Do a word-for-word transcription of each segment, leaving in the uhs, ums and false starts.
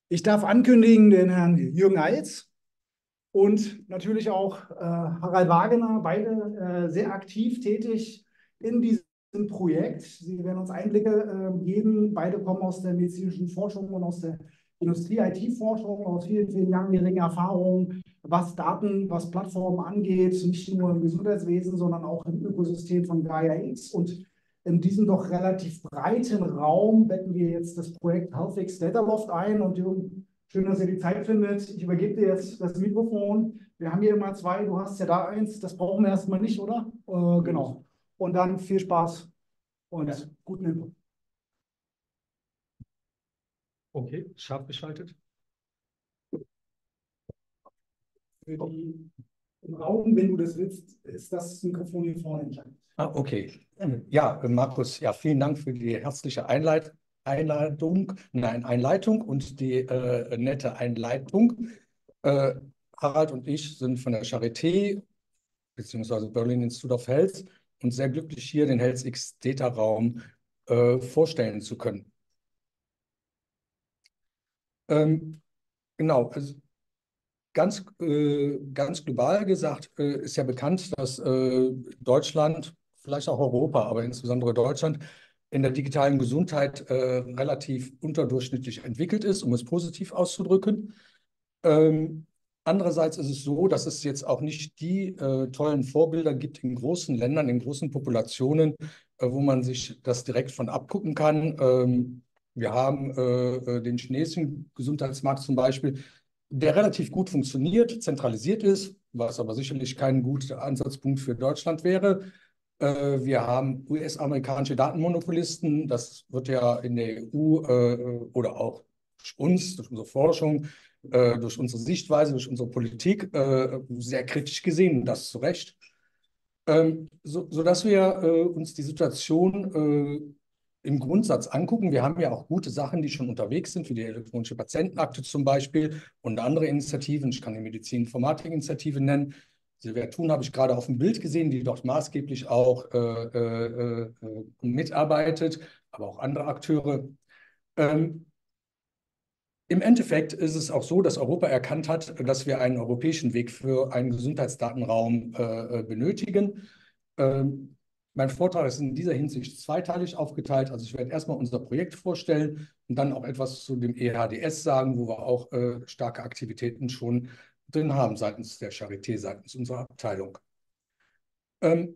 Ich darf ankündigen den Herrn Jürgen Eils und natürlich auch äh, Harald Wagener, beide äh, sehr aktiv tätig in diesem Projekt. Sie werden uns Einblicke äh, geben. Beide kommen aus der medizinischen Forschung und aus der Industrie-I T-Forschung, aus vielen, vielen langjährigen Erfahrungen, was Daten, was Plattformen angeht, nicht nur im Gesundheitswesen, sondern auch im Ökosystem von Gaia X. Und in diesem doch relativ breiten Raum betten wir jetzt das Projekt HealthX Dataloft ein. Und Jürgen, schön, dass ihr die Zeit findet. Ich übergebe dir jetzt das Mikrofon. Wir haben hier immer zwei, du hast ja da eins. Das brauchen wir erstmal nicht, oder? Äh, genau. Und dann viel Spaß und ja, guten Input. Okay, scharf geschaltet. Für die im Raum, wenn du das willst, ist das Mikrofon hier vorne entscheidend. Ah, okay. Ja, Markus, ja, vielen Dank für die herzliche Einleit Einladung, nein, Einleitung und die äh, nette Einleitung. Äh, Harald und ich sind von der Charité, beziehungsweise Berlin Institute of Health, und sehr glücklich, hier den HealthX Data Raum äh, vorstellen zu können. Ähm, genau, also Ganz, äh, ganz global gesagt, äh, ist ja bekannt, dass äh, Deutschland, vielleicht auch Europa, aber insbesondere Deutschland, in der digitalen Gesundheit äh, relativ unterdurchschnittlich entwickelt ist, um es positiv auszudrücken. Ähm, andererseits ist es so, dass es jetzt auch nicht die äh, tollen Vorbilder gibt in großen Ländern, in großen Populationen, äh, wo man sich das direkt von abgucken kann. Ähm, wir haben äh, äh, den chinesischen Gesundheitsmarkt zum Beispiel, der relativ gut funktioniert, zentralisiert ist, was aber sicherlich kein guter Ansatzpunkt für Deutschland wäre. Äh, wir haben U S-amerikanische Datenmonopolisten, das wird ja in der E U äh, oder auch durch uns, durch unsere Forschung, äh, durch unsere Sichtweise, durch unsere Politik äh, sehr kritisch gesehen, das zu Recht. Ähm, so, sodass wir äh, uns die Situation äh, im Grundsatz angucken. Wir haben ja auch gute Sachen, die schon unterwegs sind, wie die elektronische Patientenakte zum Beispiel und andere Initiativen. Ich kann die Medizin-Informatik-Initiative nennen. Silvia Thun habe ich gerade auf dem Bild gesehen, die dort maßgeblich auch äh, äh, äh, mitarbeitet, aber auch andere Akteure. Ähm, Im Endeffekt ist es auch so, dass Europa erkannt hat, dass wir einen europäischen Weg für einen Gesundheitsdatenraum äh, benötigen. Ähm, mein Vortrag ist in dieser Hinsicht zweiteilig aufgeteilt. Also ich werde erstmal unser Projekt vorstellen und dann auch etwas zu dem E H D S sagen, wo wir auch äh, starke Aktivitäten schon drin haben seitens der Charité, seitens unserer Abteilung. Ähm,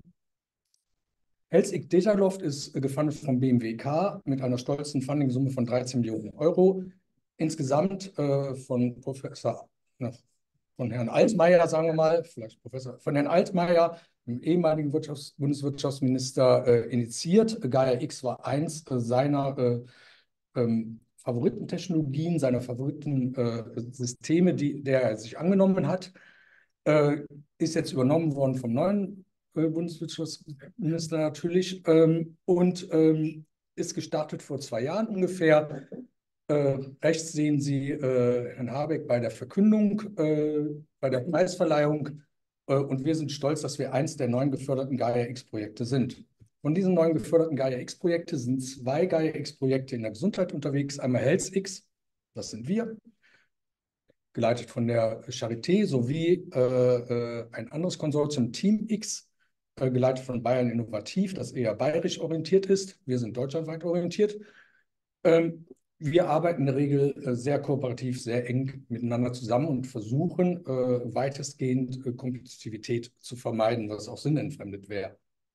HealthX Dataloft ist gefundet vom B M W K mit einer stolzen Funding-Summe von dreizehn Millionen Euro. Insgesamt äh, von Professor, na, von Herrn Altmaier, sagen wir mal, vielleicht Professor, von Herrn Altmaier, dem ehemaligen Wirtschafts-, Bundeswirtschaftsminister, äh, initiiert. Gaia X war eins äh, seiner äh, ähm, Favoritentechnologien, seiner Favoritensysteme, die der er sich angenommen hat. Äh, ist jetzt übernommen worden vom neuen äh, Bundeswirtschaftsminister natürlich ähm, und ähm, ist gestartet vor zwei Jahren ungefähr. Äh, rechts sehen Sie äh, Herrn Habeck bei der Verkündung, äh, bei der Preisverleihung. Äh, und wir sind stolz, dass wir eins der neun geförderten Gaia X-Projekte sind. Von diesen neun geförderten Gaia X-Projekte sind zwei Gaia X-Projekte in der Gesundheit unterwegs. Einmal HealthX, das sind wir, geleitet von der Charité, sowie äh, äh, ein anderes Konsortium, Team X, äh, geleitet von Bayern Innovativ, das eher bayerisch orientiert ist. Wir sind deutschlandweit orientiert. Ähm, wir arbeiten in der Regel äh, sehr kooperativ, sehr eng miteinander zusammen und versuchen äh, weitestgehend äh, Kompetitivität zu vermeiden, was auch sinnentfremdet wäre.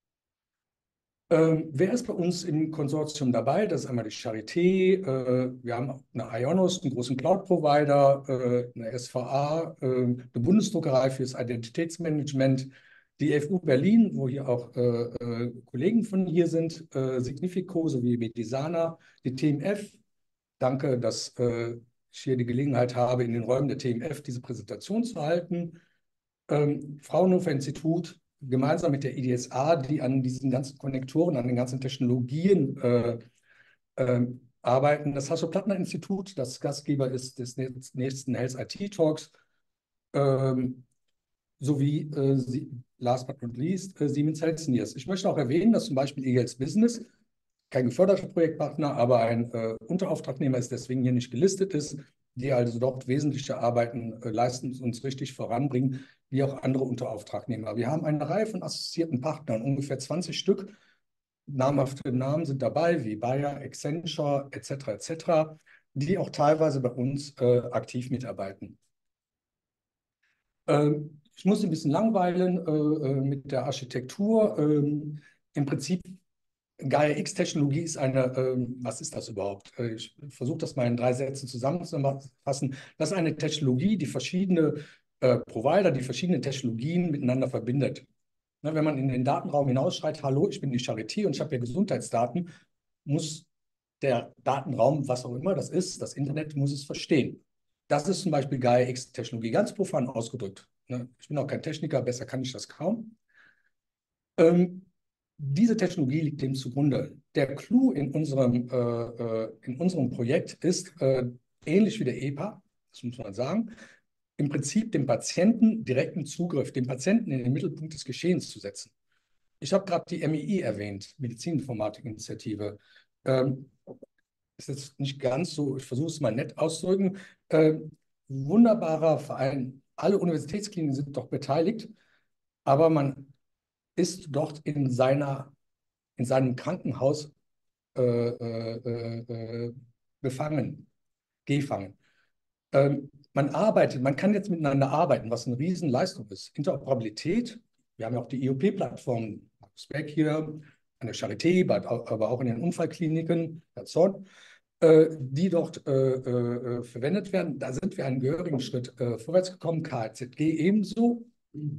Ähm, wer ist bei uns im Konsortium dabei? Das ist einmal die Charité, äh, wir haben eine Ionos, einen großen Cloud-Provider, äh, eine S V A, äh, eine Bundesdruckerei fürs Identitätsmanagement, die F U Berlin, wo hier auch äh, äh, Kollegen von hier sind, äh, Significo sowie Medisana, die T M F. Danke, dass äh, ich hier die Gelegenheit habe, in den Räumen der T M F diese Präsentation zu halten. Ähm, Fraunhofer Institut gemeinsam mit der I D S A, die an diesen ganzen Konnektoren, an den ganzen Technologien äh, äh, arbeiten. Das Hasso-Plattner-Institut, das Gastgeber ist des nächsten Health I T Talks, ähm, sowie, äh, sie, last but not least, äh, Siemens Healthineers. Ich möchte auch erwähnen, dass zum Beispiel eHealth Business kein geförderter Projektpartner, aber ein äh, Unterauftragnehmer ist, deswegen hier nicht gelistet ist, die also dort wesentliche Arbeiten äh, leisten, uns richtig voranbringen, wie auch andere Unterauftragnehmer. Wir haben eine Reihe von assoziierten Partnern, ungefähr zwanzig Stück. Namhafte Namen sind dabei, wie Bayer, Accenture, et cetera, et cetera, die auch teilweise bei uns äh, aktiv mitarbeiten. Ähm, ich muss ein bisschen langweilen äh, äh, mit der Architektur. Ähm, im Prinzip, Gaia-X-Technologie ist eine, ähm, was ist das überhaupt? Äh, ich versuche das mal in drei Sätzen zusammenzufassen. Das ist eine Technologie, die verschiedene äh, Provider, die verschiedene Technologien miteinander verbindet. Ne, wenn man in den Datenraum hinausschreit, hallo, ich bin die Charité und ich habe hier Gesundheitsdaten, muss der Datenraum, was auch immer das ist, das Internet muss es verstehen. Das ist zum Beispiel Gaia-X-Technologie, ganz profan ausgedrückt. Ne? Ich bin auch kein Techniker, besser kann ich das kaum. Ähm, diese Technologie liegt dem zugrunde. Der Clou in unserem, äh, äh, in unserem Projekt ist, äh, ähnlich wie der E P A, das muss man sagen, im Prinzip dem Patienten direkten Zugriff, den Patienten in den Mittelpunkt des Geschehens zu setzen. Ich habe gerade die M I I erwähnt, Medizininformatik-Initiative. Ähm, ist jetzt nicht ganz so, ich versuche es mal nett auszudrücken. Ähm, wunderbarer Verein. Alle Universitätskliniken sind doch beteiligt, aber man ist dort in, seiner, in seinem Krankenhaus äh, äh, äh, befangen, gefangen. Ähm, man arbeitet, man kann jetzt miteinander arbeiten, was eine Riesenleistung ist. Interoperabilität, wir haben ja auch die I O P-Plattform, Markus Beck hier, an der Charité, aber auch in den Unfallkliniken, Herr Zorn, äh, die dort äh, äh, verwendet werden. Da sind wir einen gehörigen Schritt äh, vorwärts gekommen, K Z G ebenso.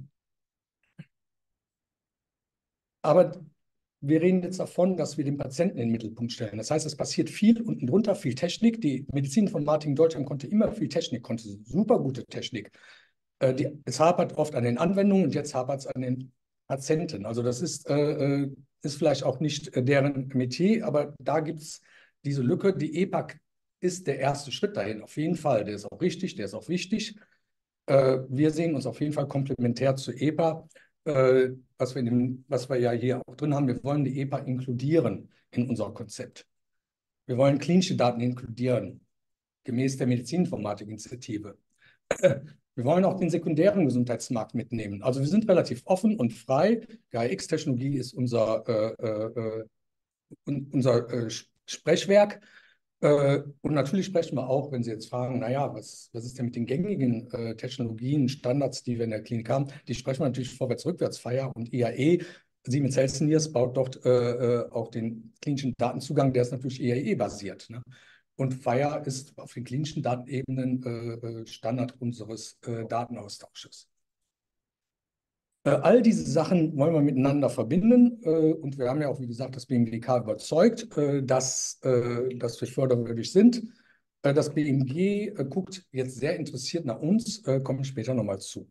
Aber wir reden jetzt davon, dass wir den Patienten in den Mittelpunkt stellen. Das heißt, es passiert viel unten drunter, viel Technik. Die Medizininformatik in Deutschland konnte immer viel Technik, konnte super gute Technik. Äh, die, es hapert oft an den Anwendungen und jetzt hapert es an den Patienten. Also das ist, äh, äh, ist vielleicht auch nicht deren Metier, aber da gibt es diese Lücke. Die E P A C ist der erste Schritt dahin, auf jeden Fall. Der ist auch richtig, der ist auch wichtig. Äh, wir sehen uns auf jeden Fall komplementär zu E P A, äh, was wir, in dem, was wir ja hier auch drin haben. Wir wollen die E P A inkludieren in unser Konzept. Wir wollen klinische Daten inkludieren, gemäß der Medizininformatik-Initiative. Wir wollen auch den sekundären Gesundheitsmarkt mitnehmen. Also wir sind relativ offen und frei. Gaia X-Technologie ist unser, äh, äh, unser äh, Sprechwerk. Äh, und natürlich sprechen wir auch, wenn Sie jetzt fragen, naja, was, was ist denn mit den gängigen äh, Technologien, Standards, die wir in der Klinik haben? Die sprechen wir natürlich vorwärts, rückwärts, FHIR und I A E. Siemens Healthineers baut dort äh, auch den klinischen Datenzugang, der ist natürlich I A E-basiert. Ne? Und FHIR ist auf den klinischen Datenebenen äh, Standard unseres äh, Datenaustausches. Äh, all diese Sachen wollen wir miteinander verbinden äh, und wir haben ja auch, wie gesagt, das B M W K überzeugt, äh, dass, äh, dass wir förderwürdig sind. Äh, das B M G äh, guckt jetzt sehr interessiert nach uns, äh, komme ich später nochmal zu.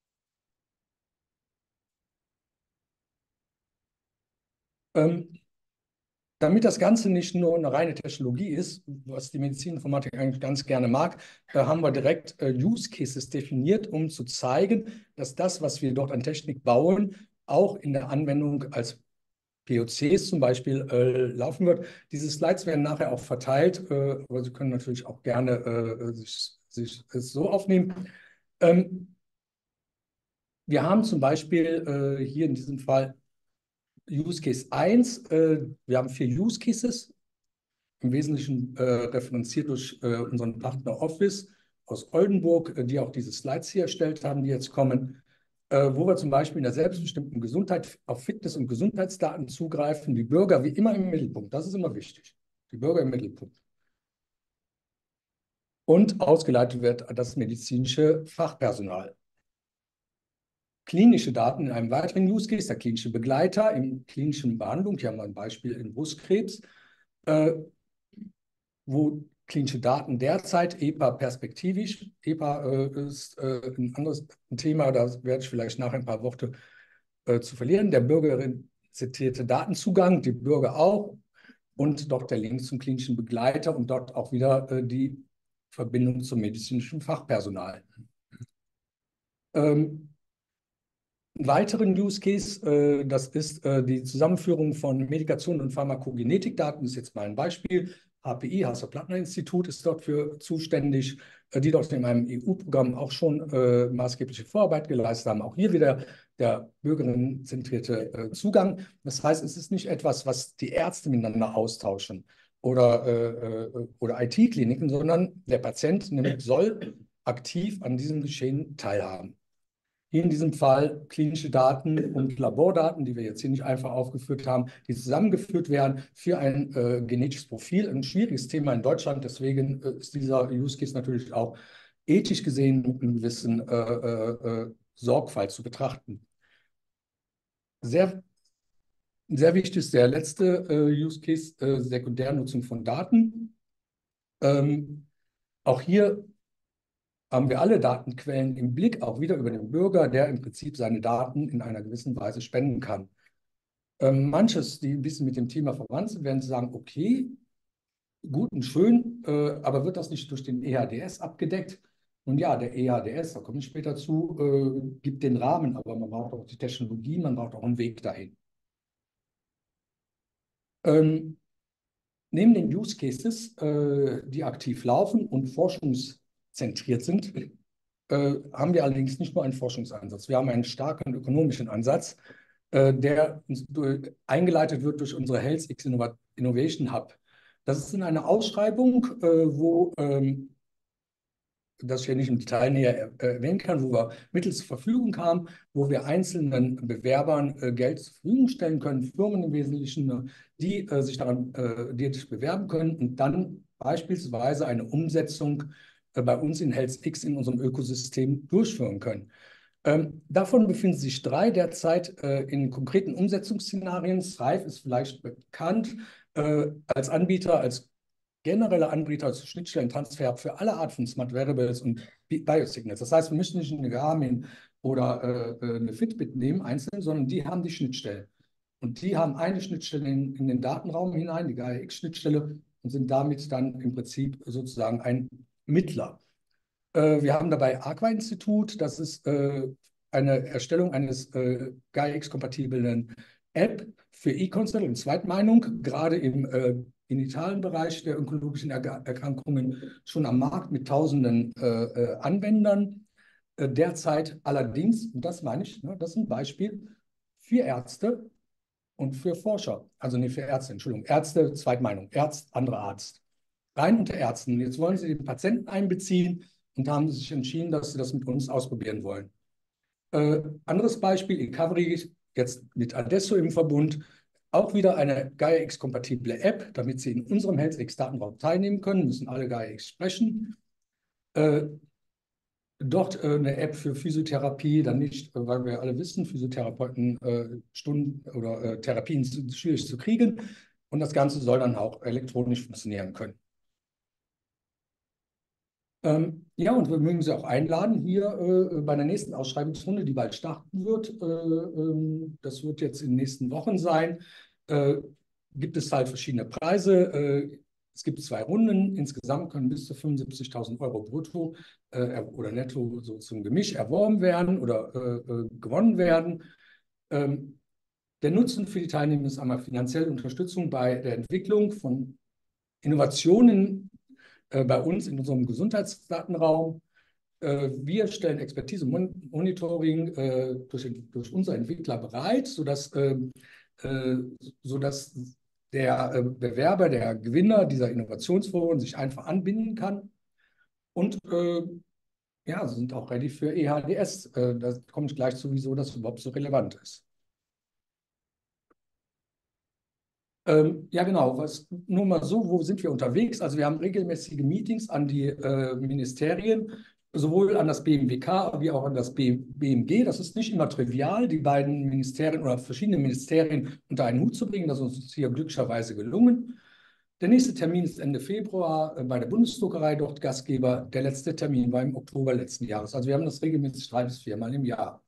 Ähm, Damit das Ganze nicht nur eine reine Technologie ist, was die Medizininformatik eigentlich ganz gerne mag, äh, haben wir direkt äh, Use Cases definiert, um zu zeigen, dass das, was wir dort an Technik bauen, auch in der Anwendung als P O Cs zum Beispiel äh, laufen wird. Diese Slides werden nachher auch verteilt, äh, aber Sie können natürlich auch gerne äh, sich, sich es so aufnehmen. Ähm, wir haben zum Beispiel äh, hier in diesem Fall Use Case eins. Äh, wir haben vier Use Cases, im Wesentlichen äh, referenziert durch äh, unseren Partner Office aus Oldenburg, äh, die auch diese Slides hier erstellt haben, die jetzt kommen, äh, wo wir zum Beispiel in der selbstbestimmten Gesundheit auf Fitness- und Gesundheitsdaten zugreifen, die Bürger wie immer im Mittelpunkt. Das ist immer wichtig. Die Bürger im Mittelpunkt. Und ausgeleitet wird das medizinische Fachpersonal. Klinische Daten in einem weiteren Use Case, der klinische Begleiter in klinischen Behandlung, hier haben wir ein Beispiel in Brustkrebs, äh, wo klinische Daten derzeit, E P A perspektivisch, E P A äh, ist äh, ein anderes Thema, da werde ich vielleicht nachher ein paar Worte äh, zu verlieren. Der Bürgerin zitierte Datenzugang, die Bürger auch und dort der Link zum klinischen Begleiter und dort auch wieder äh, die Verbindung zum medizinischen Fachpersonal. Ähm, Einen weiteren Use Case, äh, das ist äh, die Zusammenführung von Medikation und Pharmakogenetikdaten, das ist jetzt mal ein Beispiel. H P I, Hasso-Plattner-Institut, ist dort für zuständig, äh, die dort in einem E U-Programm auch schon äh, maßgebliche Vorarbeit geleistet haben. Auch hier wieder der bürgerinnenzentrierte äh, Zugang. Das heißt, es ist nicht etwas, was die Ärzte miteinander austauschen oder, äh, oder I T-Kliniken, sondern der Patient nämlich soll aktiv an diesem Geschehen teilhaben. Hier in diesem Fall klinische Daten und Labordaten, die wir jetzt hier nicht einfach aufgeführt haben, die zusammengeführt werden für ein äh, genetisches Profil. Ein schwieriges Thema in Deutschland, deswegen äh, ist dieser Use Case natürlich auch ethisch gesehen mit einer gewissen äh, äh, Sorgfalt zu betrachten. Sehr, sehr wichtig ist der letzte äh, Use Case, äh, Sekundärnutzung von Daten. Ähm, auch hier haben wir alle Datenquellen im Blick, auch wieder über den Bürger, der im Prinzip seine Daten in einer gewissen Weise spenden kann. Ähm, manches, die ein bisschen mit dem Thema verwandt sind, werden sagen, okay, gut und schön, äh, aber wird das nicht durch den E H D S abgedeckt? Und ja, der E H D S, da komme ich später zu, äh, gibt den Rahmen, aber man braucht auch die Technologie, man braucht auch einen Weg dahin. Ähm, neben den Use Cases, äh, die aktiv laufen und forschungszentriert sind, äh, haben wir allerdings nicht nur einen Forschungsansatz. Wir haben einen starken ökonomischen Ansatz, äh, der durch, eingeleitet wird durch unsere HealthX Innovation Hub. Das ist in einer Ausschreibung, äh, wo, ähm, das ich hier nicht im Detail näher erwähnen kann, wo wir Mittel zur Verfügung haben, wo wir einzelnen Bewerbern äh, Geld zur Verfügung stellen können, Firmen im Wesentlichen, die äh, sich daran äh, die sich bewerben können und dann beispielsweise eine Umsetzung äh, bei uns in HealthX in unserem Ökosystem durchführen können. Ähm, davon befinden sich drei derzeit äh, in konkreten Umsetzungsszenarien. Thrive ist vielleicht bekannt äh, als Anbieter, als generelle Anbieter zu Schnittstellentransfer für alle Arten von Smart Wearables und Biosignals. Das heißt, wir müssen nicht eine Garmin oder äh, eine Fitbit nehmen, einzeln, sondern die haben die Schnittstelle. Und die haben eine Schnittstelle in, in den Datenraum hinein, die Gaia X-Schnittstelle, und sind damit dann im Prinzip sozusagen ein Mittler. Äh, wir haben dabei Aqua-Institut, das ist äh, eine Erstellung eines äh, Gaia X-kompatiblen App für E-Consult und Zweitmeinung, gerade im äh, genitalen Bereich der onkologischen er Erkrankungen schon am Markt mit tausenden äh, äh, Anwendern. Äh, derzeit allerdings, und das meine ich, ne, das ist ein Beispiel für Ärzte und für Forscher, also nicht für Ärzte, Entschuldigung, Ärzte, Zweitmeinung, Arzt, anderer Arzt. Rein unter Ärzten. Jetzt wollen sie den Patienten einbeziehen und haben sich entschieden, dass sie das mit uns ausprobieren wollen. Äh, anderes Beispiel, Ecovery, jetzt mit Adesso im Verbund, auch wieder eine Gaia X-kompatible App, damit Sie in unserem HealthX-Datenraum teilnehmen können, müssen alle Gaia X sprechen. Äh, dort äh, eine App für Physiotherapie, dann nicht, äh, weil wir alle wissen, Physiotherapeuten äh, Stunden oder äh, Therapien sind schwierig zu kriegen. Und das Ganze soll dann auch elektronisch funktionieren können. Ähm, ja, und wir mögen Sie auch einladen hier äh, bei der nächsten Ausschreibungsrunde, die bald starten wird. Äh, ähm, das wird jetzt in den nächsten Wochen sein. Äh, gibt es halt verschiedene Preise. Äh, es gibt zwei Runden. Insgesamt können bis zu fünfundsiebzigtausend Euro brutto äh, oder netto so zum Gemisch erworben werden oder äh, äh, gewonnen werden. Ähm, der Nutzen für die Teilnehmer ist einmal finanzielle Unterstützung bei der Entwicklung von Innovationen bei uns in unserem Gesundheitsdatenraum. Wir stellen Expertise und Monitoring durch, durch unsere Entwickler bereit, sodass, sodass der Bewerber, der Gewinner dieser Innovationsforen sich einfach anbinden kann. Und ja, sind auch ready für E H D S. Da komme ich gleich zu, wieso das überhaupt so relevant ist. Ähm, ja, genau. Was, nur mal so, wo sind wir unterwegs? Also wir haben regelmäßige Meetings an die äh, Ministerien, sowohl an das B M W K wie auch an das B M G. Das ist nicht immer trivial, die beiden Ministerien oder verschiedene Ministerien unter einen Hut zu bringen. Das ist uns hier glücklicherweise gelungen. Der nächste Termin ist Ende Februar äh, bei der Bundesdruckerei, dort Gastgeber. Der letzte Termin war im Oktober letzten Jahres. Also wir haben das regelmäßig drei bis viermal im Jahr.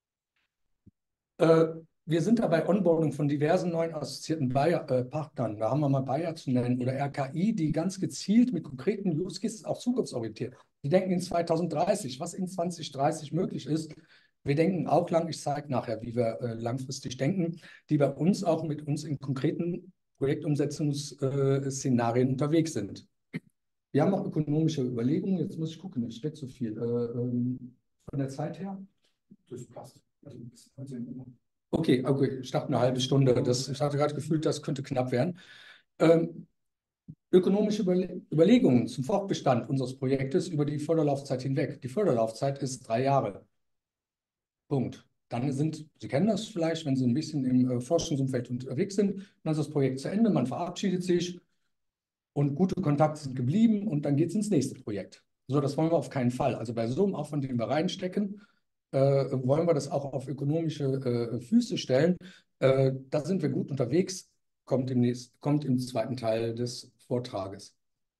Äh, Wir sind dabei Onboarding von diversen neuen assoziierten Bayer, äh, Partnern. Da haben wir mal Bayer zu nennen oder R K I, die ganz gezielt mit konkreten Use Cases auch zukunftsorientiert. Die denken in zweitausenddreißig, was in zwanzig dreißig möglich ist. Wir denken auch lang, ich zeige nachher, wie wir äh, langfristig denken, die bei uns auch mit uns in konkreten Projektumsetzungsszenarien unterwegs sind. Wir haben auch ökonomische Überlegungen. Jetzt muss ich gucken, ich rede zu viel. Äh, ähm, von der Zeit her? Das passt. Also bis neunzehn Uhr. Okay, okay, ich dachte eine halbe Stunde. Das, ich hatte gerade gefühlt, das könnte knapp werden. Ähm, ökonomische Überle Überlegungen zum Fortbestand unseres Projektes über die Förderlaufzeit hinweg. Die Förderlaufzeit ist drei Jahre. Punkt. Dann sind, Sie kennen das vielleicht, wenn Sie ein bisschen im äh, Forschungsumfeld unterwegs sind, dann ist das Projekt zu Ende, man verabschiedet sich und gute Kontakte sind geblieben und dann geht es ins nächste Projekt. So, das wollen wir auf keinen Fall. Also bei so einem Aufwand, den wir reinstecken, äh, wollen wir das auch auf ökonomische äh, Füße stellen. Äh, da sind wir gut unterwegs, kommt im, nächsten, kommt im zweiten Teil des Vortrages.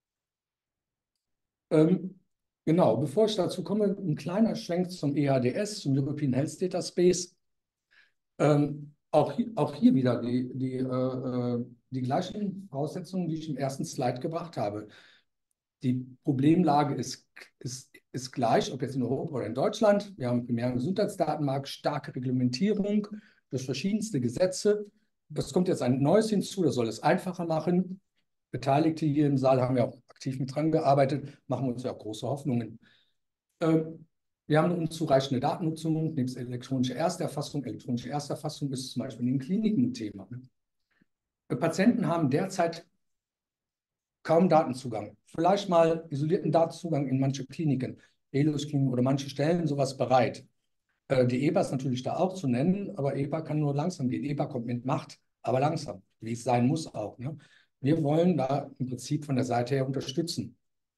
Ähm, genau, bevor ich dazu komme, ein kleiner Schwenk zum E H D S, zum European Health Data Space. Ähm, auch, hier, auch hier wieder die, die, äh, äh, die gleichen Voraussetzungen, die ich im ersten Slide gebracht habe. Die Problemlage ist, ist, ist gleich, ob jetzt in Europa oder in Deutschland. Wir haben einen primären Gesundheitsdatenmarkt, starke Reglementierung durch verschiedenste Gesetze. Es kommt jetzt ein neues hinzu, das soll es einfacher machen. Beteiligte hier im Saal haben ja auch aktiv mit dran gearbeitet, machen uns ja auch große Hoffnungen. Ähm, wir haben eine unzureichende Datennutzung, nebst elektronischer Ersterfassung. Elektronische Ersterfassung ist zum Beispiel in den Kliniken ein Thema. Ne? Patienten haben derzeit kaum Datenzugang. Vielleicht mal isolierten Datenzugang in manche Kliniken, Helios-Kliniken oder manche stellen sowas bereit. Äh, die E B A ist natürlich da auch zu nennen, aber E B A kann nur langsam gehen. E B A kommt mit Macht, aber langsam, wie es sein muss auch. Ne? Wir wollen da im Prinzip von der Seite her unterstützen.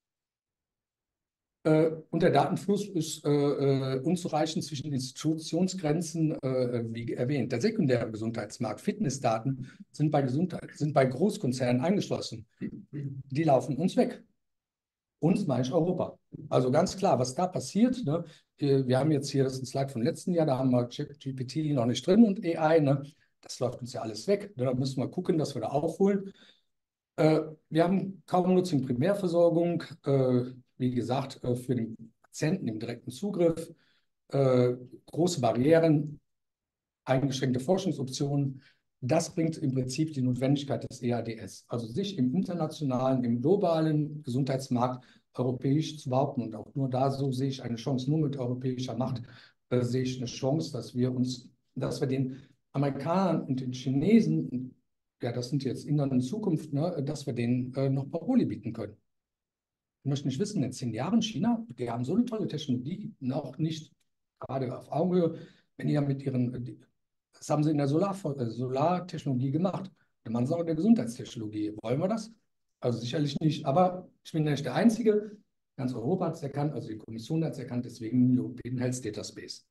Äh, und der Datenfluss ist äh, äh, unzureichend zwischen Institutionsgrenzen, äh, wie erwähnt. Der sekundäre Gesundheitsmarkt, Fitnessdaten sind bei, Gesundheit, sind bei Großkonzernen eingeschlossen. Die laufen uns weg. Uns meine ich Europa. Also ganz klar, was da passiert, ne? Wir haben jetzt hier, das ist ein Slide vom letzten Jahr, da haben wir G P T noch nicht drin und A I, ne? Das läuft uns ja alles weg. Da müssen wir gucken, dass wir da aufholen. Äh, wir haben kaum Nutzung in Primärversorgung, äh, wie gesagt, äh, für den Patienten im direkten Zugriff, äh, große Barrieren, eingeschränkte Forschungsoptionen. Das bringt im Prinzip die Notwendigkeit des E H D S, also sich im internationalen, im globalen Gesundheitsmarkt europäisch zu behaupten. Und auch nur da so sehe ich eine Chance, nur mit europäischer Macht äh, sehe ich eine Chance, dass wir uns, dass wir den Amerikanern und den Chinesen, ja, das sind jetzt Indern in Zukunft, ne, dass wir denen äh, noch Paroli bieten können. Ich möchte nicht wissen, in zehn Jahren China, die haben so eine tolle Technologie, noch nicht gerade auf Augenhöhe, wenn die ja mit ihren, das haben sie in der Solar, äh, Solartechnologie gemacht, dann machen sie auch in der Gesundheitstechnologie. Wollen wir das? Also sicherlich nicht, aber ich bin ja nicht der Einzige. Ganz Europa hat es erkannt, also die Kommission hat es erkannt, deswegen European Health Data Space.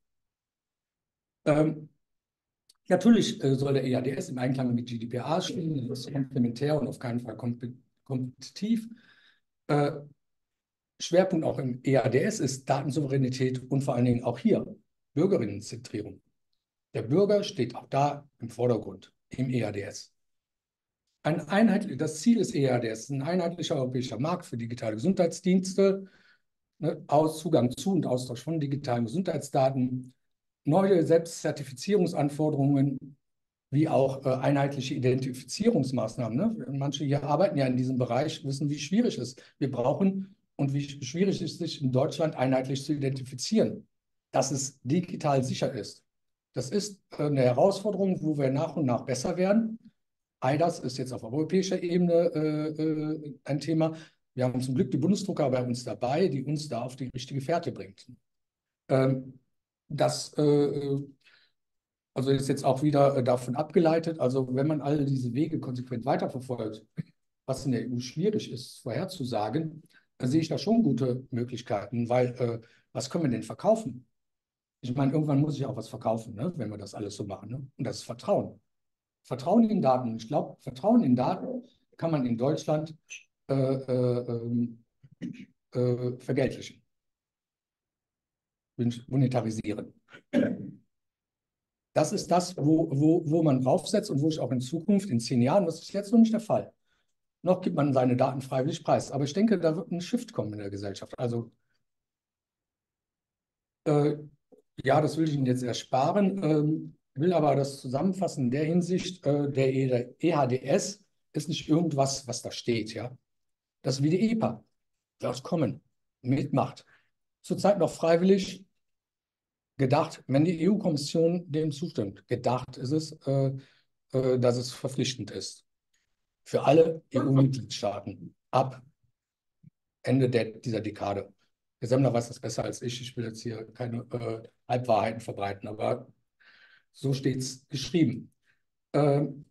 Ähm, natürlich äh, soll der E H D S im Einklang mit G D P R stehen, das ist komplementär und auf keinen Fall kompetitiv. Äh, Schwerpunkt auch im E H D S ist Datensouveränität und vor allen Dingen auch hier Bürgerinnenzentrierung. Der Bürger steht auch da im Vordergrund im E H D S. Ein einheitlich, das Ziel des E H D S ist ein einheitlicher europäischer Markt für digitale Gesundheitsdienste, ne, Aus, Zugang zu und Austausch von digitalen Gesundheitsdaten, neue Selbstzertifizierungsanforderungen, wie auch äh, einheitliche Identifizierungsmaßnahmen. Ne? Manche hier arbeiten ja in diesem Bereich, wissen, wie schwierig es ist. Wir brauchen und wie schwierig es ist, sich in Deutschland einheitlich zu identifizieren, dass es digital sicher ist. Das ist äh, eine Herausforderung, wo wir nach und nach besser werden. I D A S ist jetzt auf europäischer Ebene äh, äh, ein Thema. Wir haben zum Glück die Bundesdrucker bei uns dabei, die uns da auf die richtige Fährte bringt. Ähm, das äh, also ist jetzt auch wieder äh, davon abgeleitet. Also wenn man all diese Wege konsequent weiterverfolgt, was in der E U schwierig ist, vorherzusagen, dann sehe ich da schon gute Möglichkeiten, weil äh, was können wir denn verkaufen? Ich meine, irgendwann muss ich auch was verkaufen, ne, wenn wir das alles so machen. Ne? Und das ist Vertrauen. Vertrauen in Daten. Ich glaube, Vertrauen in Daten kann man in Deutschland äh, äh, äh, vergeldlichen, monetarisieren. Das ist das, wo, wo, wo man draufsetzt und wo ich auch in Zukunft, in zehn Jahren, das ist jetzt noch nicht der Fall. Noch gibt man seine Daten freiwillig preis. Aber ich denke, da wird ein Shift kommen in der Gesellschaft. Also, äh, ja, das will ich Ihnen jetzt ersparen, ähm, will aber das zusammenfassen in der Hinsicht, äh, der E H D S ist nicht irgendwas, was da steht, ja. Das ist wie die E P A, das Kommen, mitmacht. Zurzeit noch freiwillig, gedacht, wenn die E U-Kommission dem zustimmt. Gedacht ist es, äh, äh, dass es verpflichtend ist für alle E U-Mitgliedstaaten ab Ende der, dieser Dekade. Herr Semmler weiß das besser als ich. Ich will jetzt hier keine äh, Halbwahrheiten verbreiten, aber so steht es geschrieben. Ähm,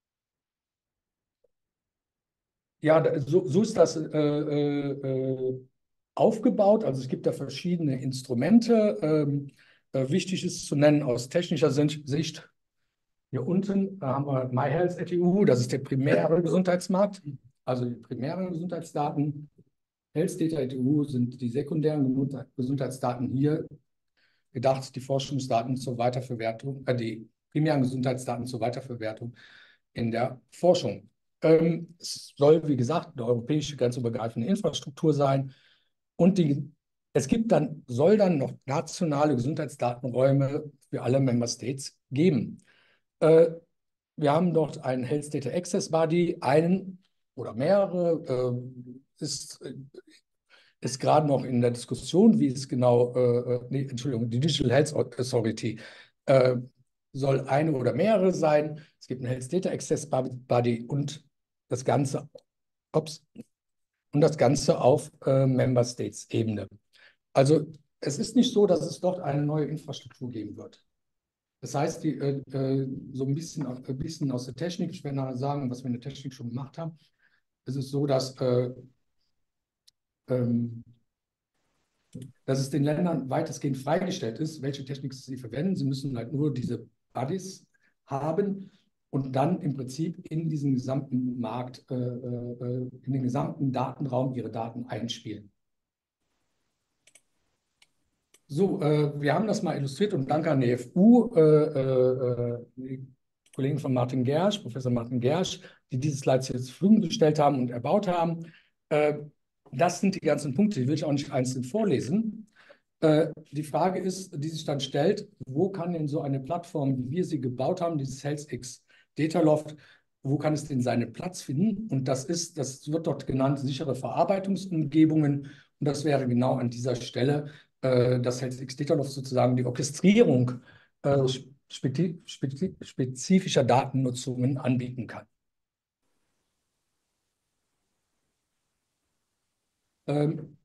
ja, da- so, so ist das äh, äh, äh, aufgebaut. Also es gibt da verschiedene Instrumente. Ähm, äh, wichtig ist zu nennen aus technischer Sicht, hier unten äh, haben wir MyHealth at E U, das ist der primäre Gesundheitsmarkt, also die primären Gesundheitsdaten. Health Data at E U sind die sekundären Gesundheitsdaten hier gedacht, die Forschungsdaten zur Weiterverwertung, äh, die primären Gesundheitsdaten zur Weiterverwertung in der Forschung. Ähm, es soll, wie gesagt, eine europäische grenzübergreifende Infrastruktur sein und die, es gibt dann, soll dann noch nationale Gesundheitsdatenräume für alle Member States geben. Äh, wir haben dort einen Health Data Access Body, einen oder mehrere, äh, ist, ist gerade noch in der Diskussion, wie es genau, äh, nee, Entschuldigung, die Digital Health Authority äh, soll eine oder mehrere sein. Es gibt einen Health Data Access Body und das Ganze, ups, und das Ganze auf äh, Member States Ebene. Also es ist nicht so, dass es dort eine neue Infrastruktur geben wird. Das heißt, die, äh, äh, so ein bisschen, ein bisschen aus der Technik, ich werde nachher sagen, was wir in der Technik schon gemacht haben. Es ist so, dass, äh, ähm, dass es den Ländern weitestgehend freigestellt ist, welche Technik sie verwenden. Sie müssen halt nur diese Buddies haben und dann im Prinzip in diesen gesamten Markt, äh, äh, in den gesamten Datenraum ihre Daten einspielen. So, äh, wir haben das mal illustriert und danke an die F U, äh, äh, die Kollegen von Martin Gersch, Professor Martin Gersch, die dieses Slide hier zur Verfügung gestellt haben und erbaut haben. Äh, das sind die ganzen Punkte, die will ich auch nicht einzeln vorlesen. Äh, die Frage ist, die sich dann stellt, wo kann denn so eine Plattform, wie wir sie gebaut haben, dieses HealthX Dataloft, wo kann es denn seinen Platz finden? Und das ist, das wird dort genannt, sichere Verarbeitungsumgebungen. Und das wäre genau an dieser Stelle, äh, dass HealthX Dataloft sozusagen die Orchestrierung äh, spezi spezi spezifischer Datennutzungen anbieten kann. Ähm,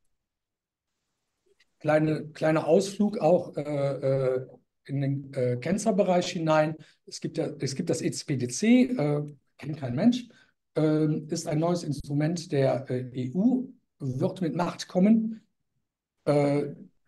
kleine, kleiner Ausflug auch äh, äh, in den äh, Cancer-Bereich hinein. Es gibt, ja, es gibt das E C P D C, äh, kennt kein Mensch, äh, ist ein neues Instrument der äh, E U, wird mit Macht kommen, äh,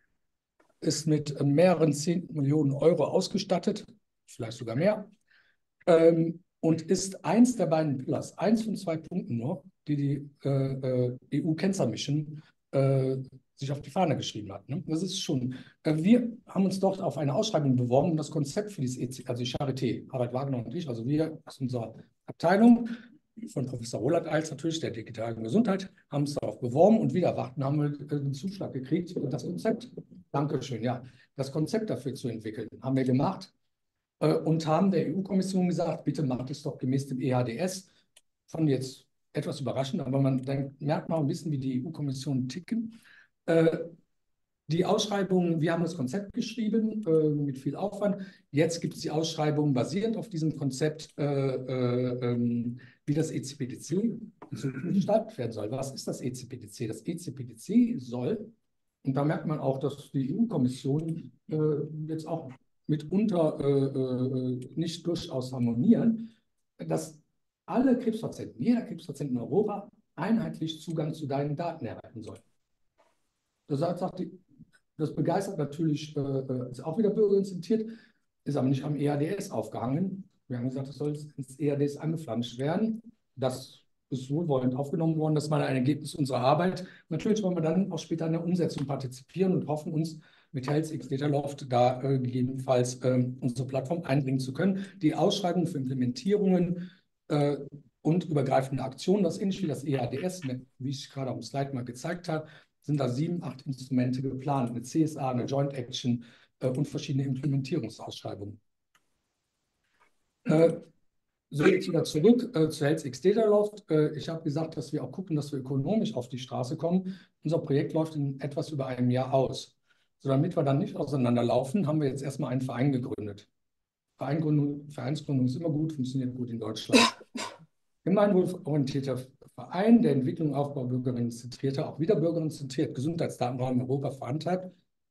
ist mit mehreren zehn Millionen Euro ausgestattet, vielleicht sogar mehr, ähm, und ist eins der beiden Pillars, eins von zwei Punkten nur, die die äh, äh, E U-Cancer-Mission äh, sich auf die Fahne geschrieben hat. Ne? Das ist schon, äh, wir haben uns dort auf eine Ausschreibung beworben, um das Konzept für dieses E C, also die Charité, Harald Wagner und ich, also wir aus unserer Abteilung, von Professor Roland Eils natürlich, der digitalen Gesundheit, haben uns darauf beworben und wieder warten, haben wir einen Zuschlag gekriegt, das Konzept, Dankeschön, ja, das Konzept dafür zu entwickeln, haben wir gemacht äh, und haben der E U-Kommission gesagt, bitte macht es doch gemäß dem E H D S. Fand jetzt etwas überraschend, aber man dann merkt man ein bisschen, wie die E U-Kommission ticken. Äh, Die Ausschreibung, wir haben das Konzept geschrieben äh, mit viel Aufwand. Jetzt gibt es die Ausschreibung basierend auf diesem Konzept, äh, äh, ähm, wie das E C P D C gestaltet werden soll. Was ist das E C P D C? Das E C P D C soll, und da merkt man auch, dass die E U-Kommission äh, jetzt auch mitunter äh, äh, nicht durchaus harmonieren, dass alle Krebspatienten, jeder Krebspatient in Europa einheitlich Zugang zu deinen Daten erhalten soll. Das sagt die, das begeistert natürlich, äh, ist auch wieder bürgerinitiiert, ist aber nicht am E A D S aufgehangen. Wir haben gesagt, das soll ins E A D S angeflanscht werden. Das ist wohlwollend aufgenommen worden. Das war ein Ergebnis unserer Arbeit. Natürlich wollen wir dann auch später an der Umsetzung partizipieren und hoffen uns, mit HealthX Dataloft da äh, gegebenenfalls äh, unsere Plattform einbringen zu können. Die Ausschreibung für Implementierungen äh, und übergreifende Aktionen, das ist ähnlich wie das E A D S, wie ich gerade auf dem Slide mal gezeigt habe, sind da sieben, acht Instrumente geplant, eine C S A, eine Joint Action äh, und verschiedene Implementierungsausschreibungen. Äh, So, jetzt wieder zurück äh, zu Health X Dataloft. Äh, ich habe gesagt, dass wir auch gucken, dass wir ökonomisch auf die Straße kommen. Unser Projekt läuft in etwas über einem Jahr aus. So, damit wir dann nicht auseinanderlaufen, haben wir jetzt erstmal einen Verein gegründet. Vereingründung, Vereinsgründung ist immer gut, funktioniert gut in Deutschland. Gemeinwohlorientierter Verein, der Entwicklung, Aufbau bürgerinnenzentrierter, auch wieder bürgerinnenzentriert, Gesundheitsdatenraum in Europa vorantreibt,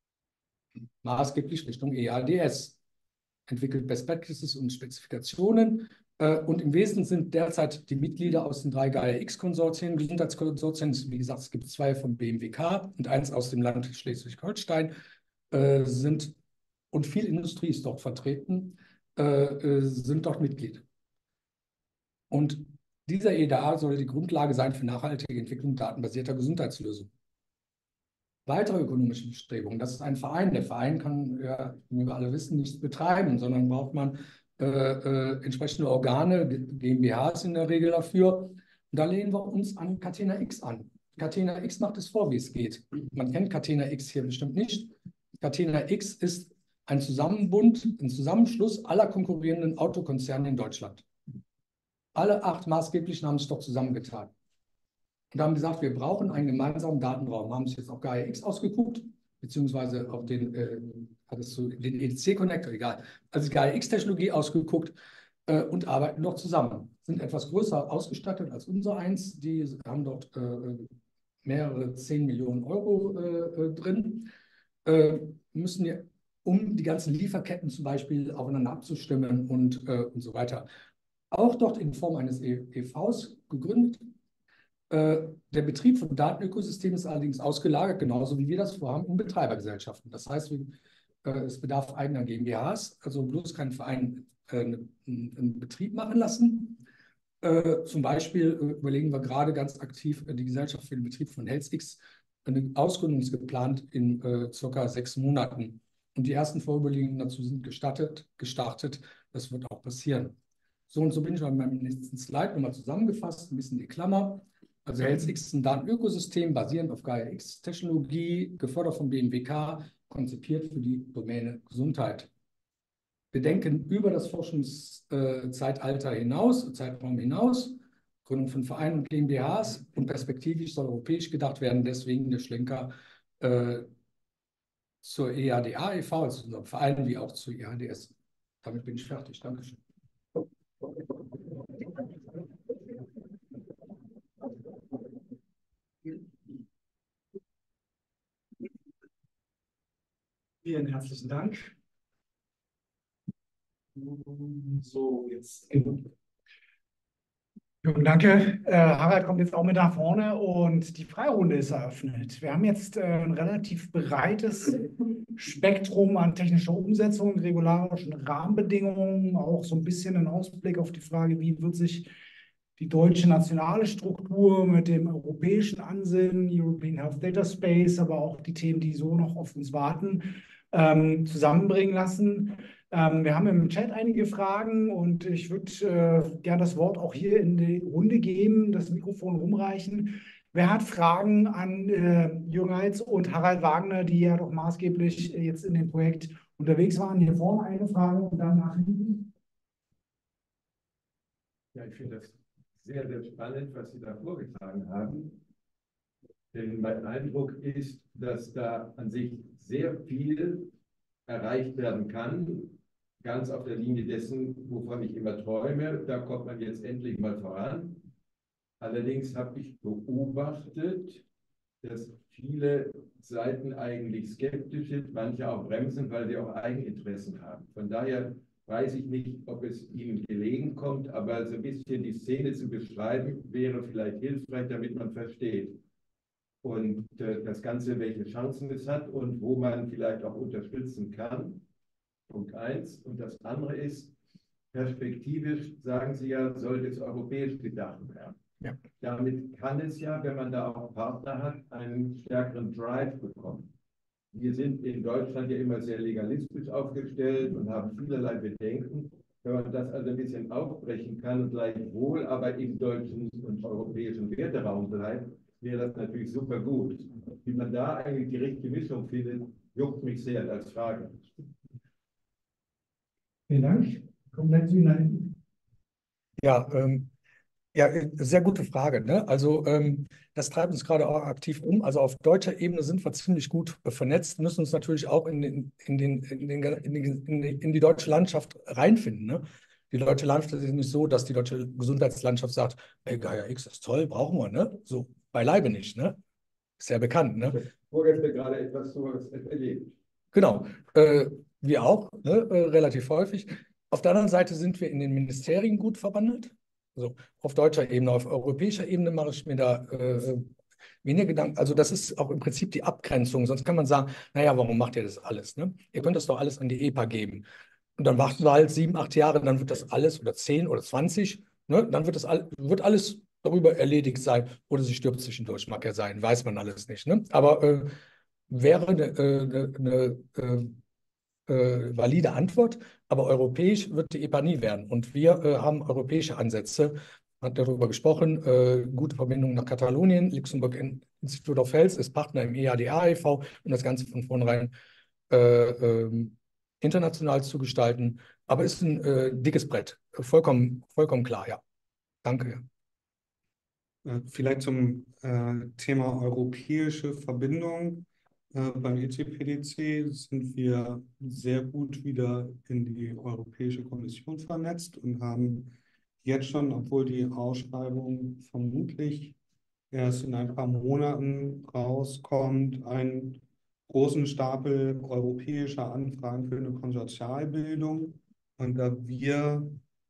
maßgeblich Richtung E A D S. Entwickelt Best Practices und Spezifikationen. Äh, und im Wesentlichen sind derzeit die Mitglieder aus den drei Gaia-X-Konsortien, Gesundheitskonsortien, wie gesagt, es gibt zwei vom B M W K und eins aus dem Land Schleswig-Holstein, äh, sind, und viel Industrie ist dort vertreten, äh, äh, sind dort Mitglied. Und dieser E D A soll die Grundlage sein für nachhaltige Entwicklung datenbasierter Gesundheitslösungen. Weitere ökonomische Bestrebungen. Das ist ein Verein. Der Verein kann, ja, wie wir alle wissen, nichts betreiben, sondern braucht man äh, äh, entsprechende Organe, GmbHs in der Regel dafür. Und da lehnen wir uns an Catena X an. Catena X macht es vor, wie es geht. Man kennt Catena X hier bestimmt nicht. Catena X ist ein Zusammenbund, ein Zusammenschluss aller konkurrierenden Autokonzerne in Deutschland. Alle acht maßgeblichen haben sich doch zusammengetan. Und haben gesagt, wir brauchen einen gemeinsamen Datenraum. Haben sich jetzt auf Gaia X ausgeguckt, beziehungsweise auf den, äh, hat es so, den E D C-Connector, egal, also die Gaia X-Technologie ausgeguckt äh, und arbeiten noch zusammen. Sind etwas größer ausgestattet als unser eins. Die haben dort äh, mehrere zehn Millionen Euro äh, drin. Äh, müssen ja, um die ganzen Lieferketten zum Beispiel aufeinander abzustimmen und, äh, und so weiter. Auch dort in Form eines E Vs gegründet. Der Betrieb von Datenökosystemen ist allerdings ausgelagert, genauso wie wir das vorhaben in Betreibergesellschaften. Das heißt, wir, äh, es bedarf eigener GmbHs, also bloß kein Verein äh, einen, einen Betrieb machen lassen. Äh, zum Beispiel äh, überlegen wir gerade ganz aktiv äh, die Gesellschaft für den Betrieb von HealthX. Eine Ausgründung ist geplant in äh, circa sechs Monaten. Und die ersten Vorüberlegungen dazu sind gestartet, gestartet. Das wird auch passieren. So und so bin ich bei meinem nächsten Slide nochmal zusammengefasst, ein bisschen die Klammer. Also HealthX ist ein Datenökosystem basierend auf Gaia X-Technologie, gefördert vom B M W K, konzipiert für die Domäne Gesundheit. Wir denken über das Forschungszeitalter hinaus, Zeitraum hinaus, Gründung von Vereinen und GmbHs und perspektivisch soll europäisch gedacht werden, deswegen der Schlenker äh, zur E A D A e V, also unserem Verein, wie auch zur E A D S. Damit bin ich fertig. Dankeschön. Vielen herzlichen Dank. So, jetzt. Jürgen, danke. Äh, Harald kommt jetzt auch mit nach vorne und die Freirunde ist eröffnet. Wir haben jetzt äh, ein relativ breites Spektrum an technischer Umsetzung, regularischen Rahmenbedingungen, auch so ein bisschen einen Ausblick auf die Frage, wie wird sich die deutsche nationale Struktur mit dem europäischen Ansinnen, European Health Data Space, aber auch die Themen, die so noch auf uns warten, ähm, zusammenbringen lassen. Ähm, wir haben im Chat einige Fragen und ich würde äh, gerne das Wort auch hier in die Runde geben, das Mikrofon rumreichen. Wer hat Fragen an äh, Jürgen Heitz und Harald Wagner, die ja doch maßgeblich äh, jetzt in dem Projekt unterwegs waren? Hier vorne eine Frage und dann nach hinten. Ja, ich finde das sehr, sehr spannend, was Sie da vorgetragen haben. Denn mein Eindruck ist, dass da an sich sehr viel erreicht werden kann, ganz auf der Linie dessen, wovon ich immer träume. Da kommt man jetzt endlich mal voran. Allerdings habe ich beobachtet, dass viele Seiten eigentlich skeptisch sind, manche auch bremsen, weil sie auch Eigeninteressen haben. Von daher weiß ich nicht, ob es Ihnen gelegen kommt, aber so ein bisschen die Szene zu beschreiben, wäre vielleicht hilfreich, damit man versteht. Und äh, das Ganze, welche Chancen es hat und wo man vielleicht auch unterstützen kann. Punkt eins. Und das andere ist, perspektivisch, sagen Sie ja, sollte es europäisch gedacht werden. Ja. Damit kann es ja, wenn man da auch Partner hat, einen stärkeren Drive bekommen. Wir sind in Deutschland ja immer sehr legalistisch aufgestellt und haben vielerlei Bedenken. Wenn man das also ein bisschen aufbrechen kann und gleichwohl aber im deutschen und europäischen Werteraum bleibt, wäre das natürlich super gut. Wie man da eigentlich die richtige Mischung findet, juckt mich sehr als Frage. Vielen Dank. Kommen gleich zu Ihnen. Ja, ähm, ja, äh, sehr gute Frage, ne? Also ähm, das treibt uns gerade auch aktiv um. Also auf deutscher Ebene sind wir ziemlich gut äh, vernetzt, müssen uns natürlich auch in den, in den, in den, in die, in die, in die deutsche Landschaft reinfinden, ne? Die deutsche Landschaft ist nicht so, dass die deutsche Gesundheitslandschaft sagt, ey, Gaia X ist toll, brauchen wir, ne? So beileibe nicht, ne? Ist ja bekannt, ne? Vorgestern gerade etwas sowas erlebt. Genau, äh, wir auch, ne? Äh, relativ häufig. Auf der anderen Seite sind wir in den Ministerien gut verwandelt. Also auf deutscher Ebene, auf europäischer Ebene mache ich mir da äh, weniger Gedanken. Also das ist auch im Prinzip die Abgrenzung. Sonst kann man sagen, naja, warum macht ihr das alles? Ne? Ihr könnt das doch alles an die E P A geben. Und dann warten wir halt sieben, acht Jahre, dann wird das alles, oder zehn oder zwanzig, ne? Dann wird das all, wird alles darüber erledigt sein. Oder sie stirbt zwischendurch, mag ja sein, weiß man alles nicht. Ne? Aber äh, wäre eine, äh, eine, eine äh, valide Antwort, aber europäisch wird die E P A nie werden. Und wir äh, haben europäische Ansätze, hat darüber gesprochen, äh, gute Verbindungen nach Katalonien. Luxemburg Institute of Health ist Partner im E A D A e V, um das Ganze von vornherein äh, ähm, international zu gestalten. Aber es ist ein äh, dickes Brett, vollkommen, vollkommen klar, ja. Danke. Äh, Vielleicht zum äh, Thema europäische Verbindung. Äh, beim E C P D C sind wir sehr gut wieder in die Europäische Kommission vernetzt und haben jetzt schon, obwohl die Ausschreibung vermutlich erst in ein paar Monaten rauskommt, einen großen Stapel europäischer Anfragen für eine Konsortialbildung. Und da wir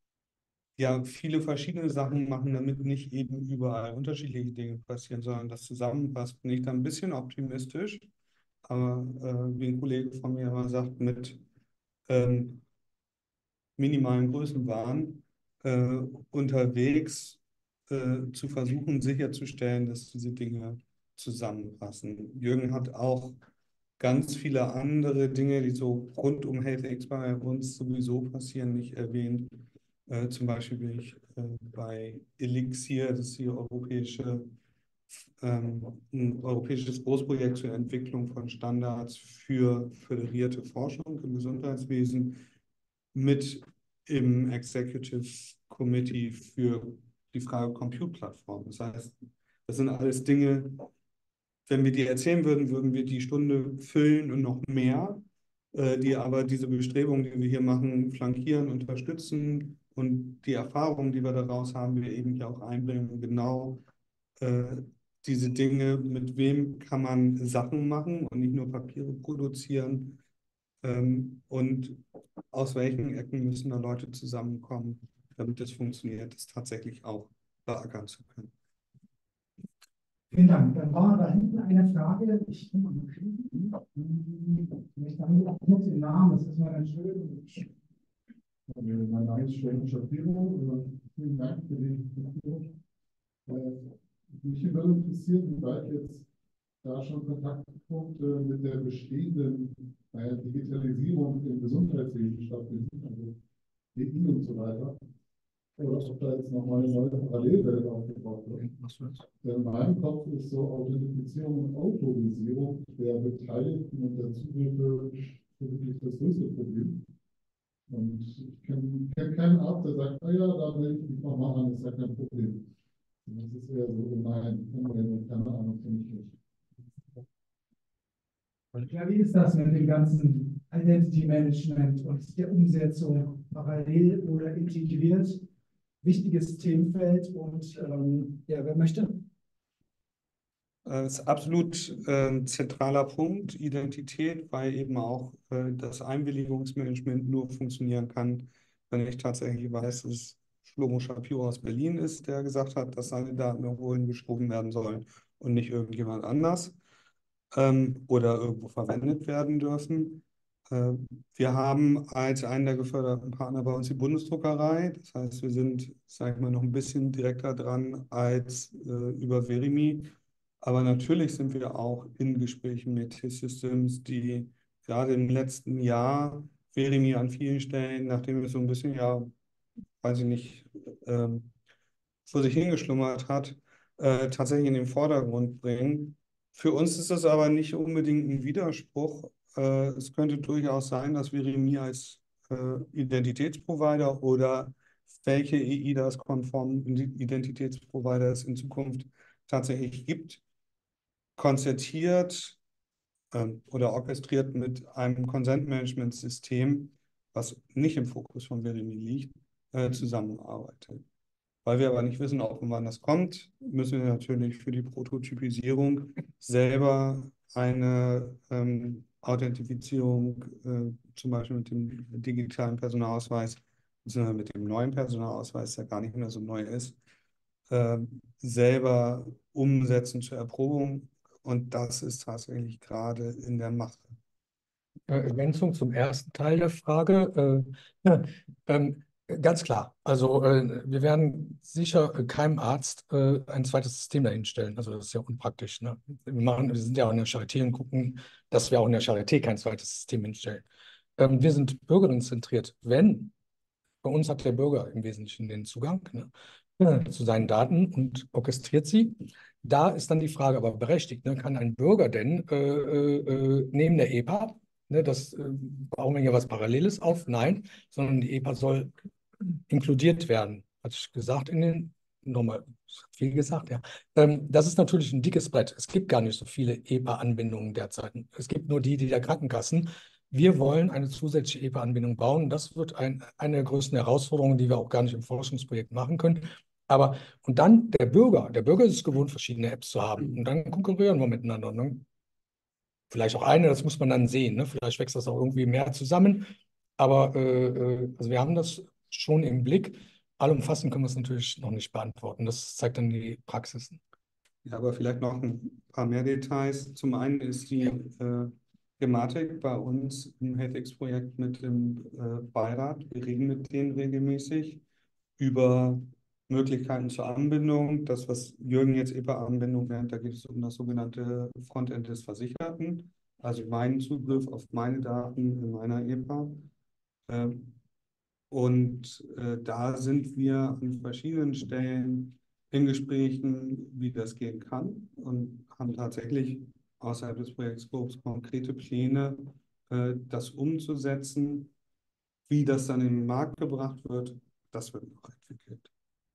ja viele verschiedene Sachen machen, damit nicht eben überall unterschiedliche Dinge passieren, sondern das zusammenpasst, bin ich da ein bisschen optimistisch. Aber äh, wie ein Kollege von mir immer sagt, mit ähm, minimalen Größenwahn äh, unterwegs äh, zu versuchen, sicherzustellen, dass diese Dinge zusammenpassen. Jürgen hat auch ganz viele andere Dinge, die so rund um HealthX bei uns sowieso passieren, nicht erwähnt. Äh, zum Beispiel bin ich äh, bei Elixir, das ist die europäische, ähm, ein europäisches Großprojekt zur Entwicklung von Standards für föderierte Forschung im Gesundheitswesen, mit im Executive Committee für die Frage Compute-Plattform. Das heißt, das sind alles Dinge, wenn wir die erzählen würden, würden wir die Stunde füllen und noch mehr, äh, die aber diese Bestrebungen, die wir hier machen, flankieren, unterstützen und die Erfahrungen, die wir daraus haben, wir eben hier auch einbringen, um genau äh, diese Dinge, mit wem kann man Sachen machen und nicht nur Papiere produzieren, ähm, und aus welchen Ecken müssen da Leute zusammenkommen, damit es funktioniert, das tatsächlich auch beackern zu können. Vielen Dank. Dann war da hinten eine Frage. Ich kann mal kriegen. Ich nutze den Namen, das ist mal ganz schön. Mein Name ist Steffen Shapiro. Vielen Dank für die Führung. Mich würde interessieren, wie weit jetzt da schon Kontaktpunkte mit der bestehenden äh, Digitalisierung im Gesundheitswesen stattfinden, also D I und so weiter. Oder ob da jetzt nochmal eine neue Parallelwelt aufgebaut wird. Denn in meinem Kopf ist so Authentifizierung und Autorisierung der Beteiligten und der Zugriffe wirklich das größte Problem. Und ich kenne kenn keinen Arzt, der sagt, ah ja, da melde ich mich nochmal an, ist ja kein Problem. Und das ist eher so gemein, keine Ahnung, finde ich nicht. Ja, wie ist das mit dem ganzen Identity Management und der Umsetzung parallel oder integriert? Wichtiges Themenfeld und ähm, ja, wer möchte? Das ist absolut äh, ein zentraler Punkt, Identität, weil eben auch äh, das Einwilligungsmanagement nur funktionieren kann, wenn ich tatsächlich weiß, dass es Shlomo Shapiro aus Berlin ist, der gesagt hat, dass seine Daten irgendwo hingeschoben werden sollen und nicht irgendjemand anders ähm, oder irgendwo verwendet werden dürfen. Äh, wir haben als einen der geförderten Partner bei uns die Bundesdruckerei. Das heißt, wir sind, sage ich mal, noch ein bisschen direkter dran als äh, über Verimi. Aber natürlich sind wir auch in Gesprächen mit T-Systems, die gerade im letzten Jahr Verimi an vielen Stellen, nachdem es so ein bisschen, ja, weiß ich nicht, ähm, vor sich hingeschlummert hat, äh, tatsächlich in den Vordergrund bringen. Für uns ist das aber nicht unbedingt ein Widerspruch. Äh, es könnte durchaus sein, dass Verimi als äh, Identitätsprovider oder welche E I D A S-konformen Identitätsprovider es in Zukunft tatsächlich gibt, konzertiert ähm, oder orchestriert mit einem Consent-Management-System, was nicht im Fokus von Verimi liegt, äh, zusammenarbeitet. Weil wir aber nicht wissen, ob und wann das kommt, müssen wir natürlich für die Prototypisierung selber eine ähm, Authentifizierung, äh, zum Beispiel mit dem digitalen Personalausweis, beziehungsweise mit dem neuen Personalausweis, der gar nicht mehr so neu ist, äh, selber umsetzen zur Erprobung. Und das ist tatsächlich gerade in der Mache. Äh, Ergänzung zum ersten Teil der Frage. Äh, ja, ähm, ganz klar. Also äh, wir werden sicher äh, keinem Arzt äh, ein zweites System dahinstellen. Also das ist ja unpraktisch. Ne? Wir machen, wir sind ja auch in der Charité und gucken, dass wir auch in der Charité kein zweites System hinstellen. Ähm, wir sind bürgerinnenzentriert. Wenn, bei uns hat der Bürger im Wesentlichen den Zugang, ne, äh, zu seinen Daten und orchestriert sie. Da ist dann die Frage aber berechtigt, ne, kann ein Bürger denn äh, äh, äh, neben der E P A, ne, das äh, brauchen wir hier was Paralleles auf? Nein, sondern die E P A soll inkludiert werden. Hatte ich gesagt in den, nochmal, viel gesagt, ja. Ähm, das ist natürlich ein dickes Brett. Es gibt gar nicht so viele E P A-Anbindungen derzeit. Es gibt nur die, die der Krankenkassen. Wir wollen eine zusätzliche E P A-Anbindung bauen. Das wird ein, eine der größten Herausforderungen, die wir auch gar nicht im Forschungsprojekt machen können. Aber, und dann der Bürger. Der Bürger ist es gewohnt, verschiedene Apps zu haben. Und dann konkurrieren wir miteinander. Ne? Vielleicht auch eine, das muss man dann sehen. Ne? Vielleicht wächst das auch irgendwie mehr zusammen. Aber äh, äh, also wir haben das schon im Blick. Allumfassend können wir es natürlich noch nicht beantworten. Das zeigt dann die Praxis. Ja, aber vielleicht noch ein paar mehr Details. Zum einen ist die äh, Gematik bei uns im HealthX-Projekt mit dem äh, Beirat. Wir reden mit denen regelmäßig über Möglichkeiten zur Anbindung. Das, was Jürgen jetzt E P A-Anbindung nennt, da geht es um das sogenannte Frontend des Versicherten, also meinen Zugriff auf meine Daten in meiner E P A. Ähm, und äh, da sind wir an verschiedenen Stellen in Gesprächen, wie das gehen kann, und haben tatsächlich außerhalb des Projektscopes konkrete Pläne, äh, das umzusetzen. Wie das dann in den Markt gebracht wird, das wird noch entwickelt.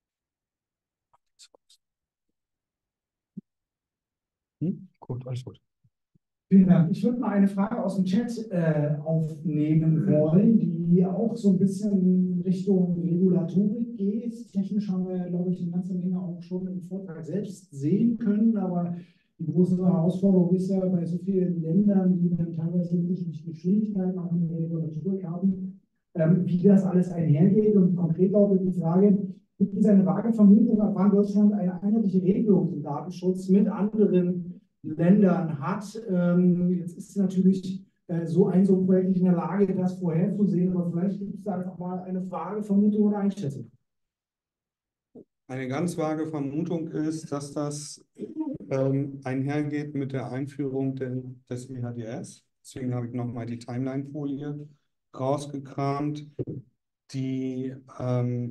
Hm? Gut, alles gut. Vielen Dank. Ich würde mal eine Frage aus dem Chat äh, aufnehmen wollen, die auch so ein bisschen Richtung Regulatorik geht. Technisch haben wir, glaube ich, eine ganze Menge auch schon im Vortrag selbst sehen können, aber die große Herausforderung ist ja bei so vielen Ländern, die dann teilweise unterschiedliche Geschwindigkeiten auch in der Regulatorik haben, ähm, wie das alles einhergeht. Und konkret lautet die Frage, gibt es eine vage Vermutung, ab wann Deutschland eine einheitliche Regelung zum Datenschutz mit anderen Ländern hat? Ähm, jetzt ist natürlich äh, so ein so ein Projekt nicht in der Lage, das vorherzusehen, aber vielleicht gibt es da einfach mal eine vage Vermutung oder Einschätzung. Eine ganz vage Vermutung ist, dass das ähm, einhergeht mit der Einführung de, des E H D S. Deswegen habe ich nochmal die Timeline-Folie rausgekramt, die ähm,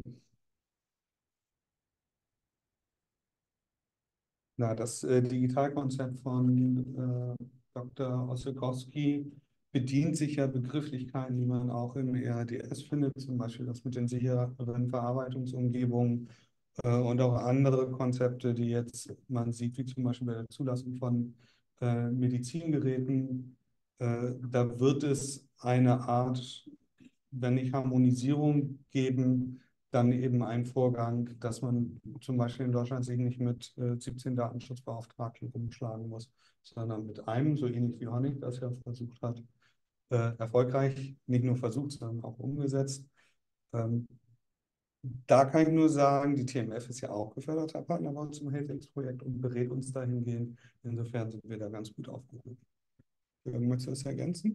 na, das äh, Digitalkonzept von äh, Doktor Ossokowski bedient sich ja Begrifflichkeiten, die man auch im E H D S findet, zum Beispiel das mit den sicheren Verarbeitungsumgebungen äh, und auch andere Konzepte, die jetzt man sieht, wie zum Beispiel bei der Zulassung von äh, Medizingeräten. Äh, da wird es eine Art, wenn nicht Harmonisierung geben, dann eben ein Vorgang, dass man zum Beispiel in Deutschland sich nicht mit äh, siebzehn Datenschutzbeauftragten rumschlagen muss, sondern mit einem, so ähnlich wie Honig das ja versucht hat, äh, erfolgreich, nicht nur versucht, sondern auch umgesetzt. Ähm, da kann ich nur sagen, die T M F ist ja auch geförderter Partner bei uns im HealthX-Projekt und berät uns dahingehend. Insofern sind wir da ganz gut aufgehoben. Jürgen, möchtest du das ergänzen?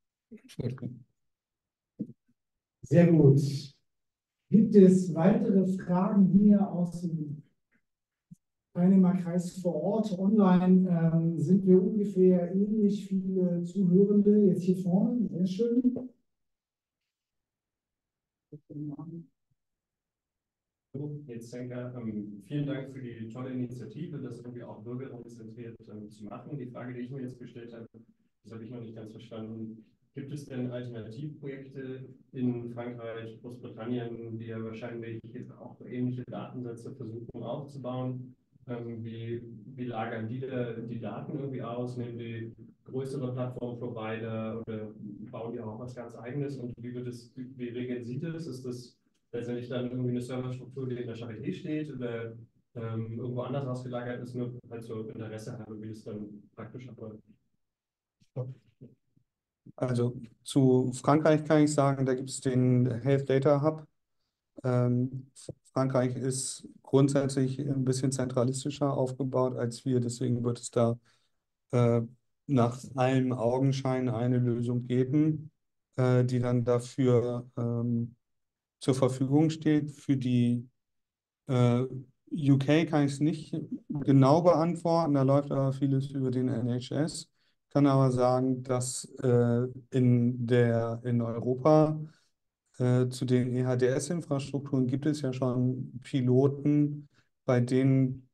Sehr gut. Gibt es weitere Fragen hier aus dem Teilnehmerkreis vor Ort? Online ähm, sind wir ungefähr ähnlich viele Zuhörende jetzt hier vorne. Sehr schön. Jetzt Senker, ähm, vielen Dank für die tolle Initiative, das irgendwie auch bürgerzentriert ähm, zu machen. Die Frage, die ich mir jetzt gestellt habe, das habe ich noch nicht ganz verstanden. Gibt es denn Alternativprojekte in Frankreich, Großbritannien, die ja wahrscheinlich jetzt auch ähnliche Datensätze versuchen aufzubauen? Ähm, wie, wie lagern die da die Daten irgendwie aus? Nehmen die größere Plattform-Provider oder bauen die auch was ganz Eigenes? Und wie wird es, wie regeln Sie das? Ist das letztendlich dann irgendwie eine Serverstruktur, die in der Charité steht oder ähm, irgendwo anders ausgelagert ist, nur halt so Interesse haben, wie das dann praktisch abläuft? Also zu Frankreich kann ich sagen, da gibt es den Health Data Hub. Ähm, Frankreich ist grundsätzlich ein bisschen zentralistischer aufgebaut als wir, deswegen wird es da äh, nach allem Augenschein eine Lösung geben, äh, die dann dafür ähm, zur Verfügung steht. Für die äh, U K kann ich es nicht genau beantworten, da läuft aber vieles über den N H S. Kann aber sagen, dass äh, in der, in Europa äh, zu den E H D S-Infrastrukturen gibt es ja schon Piloten, bei denen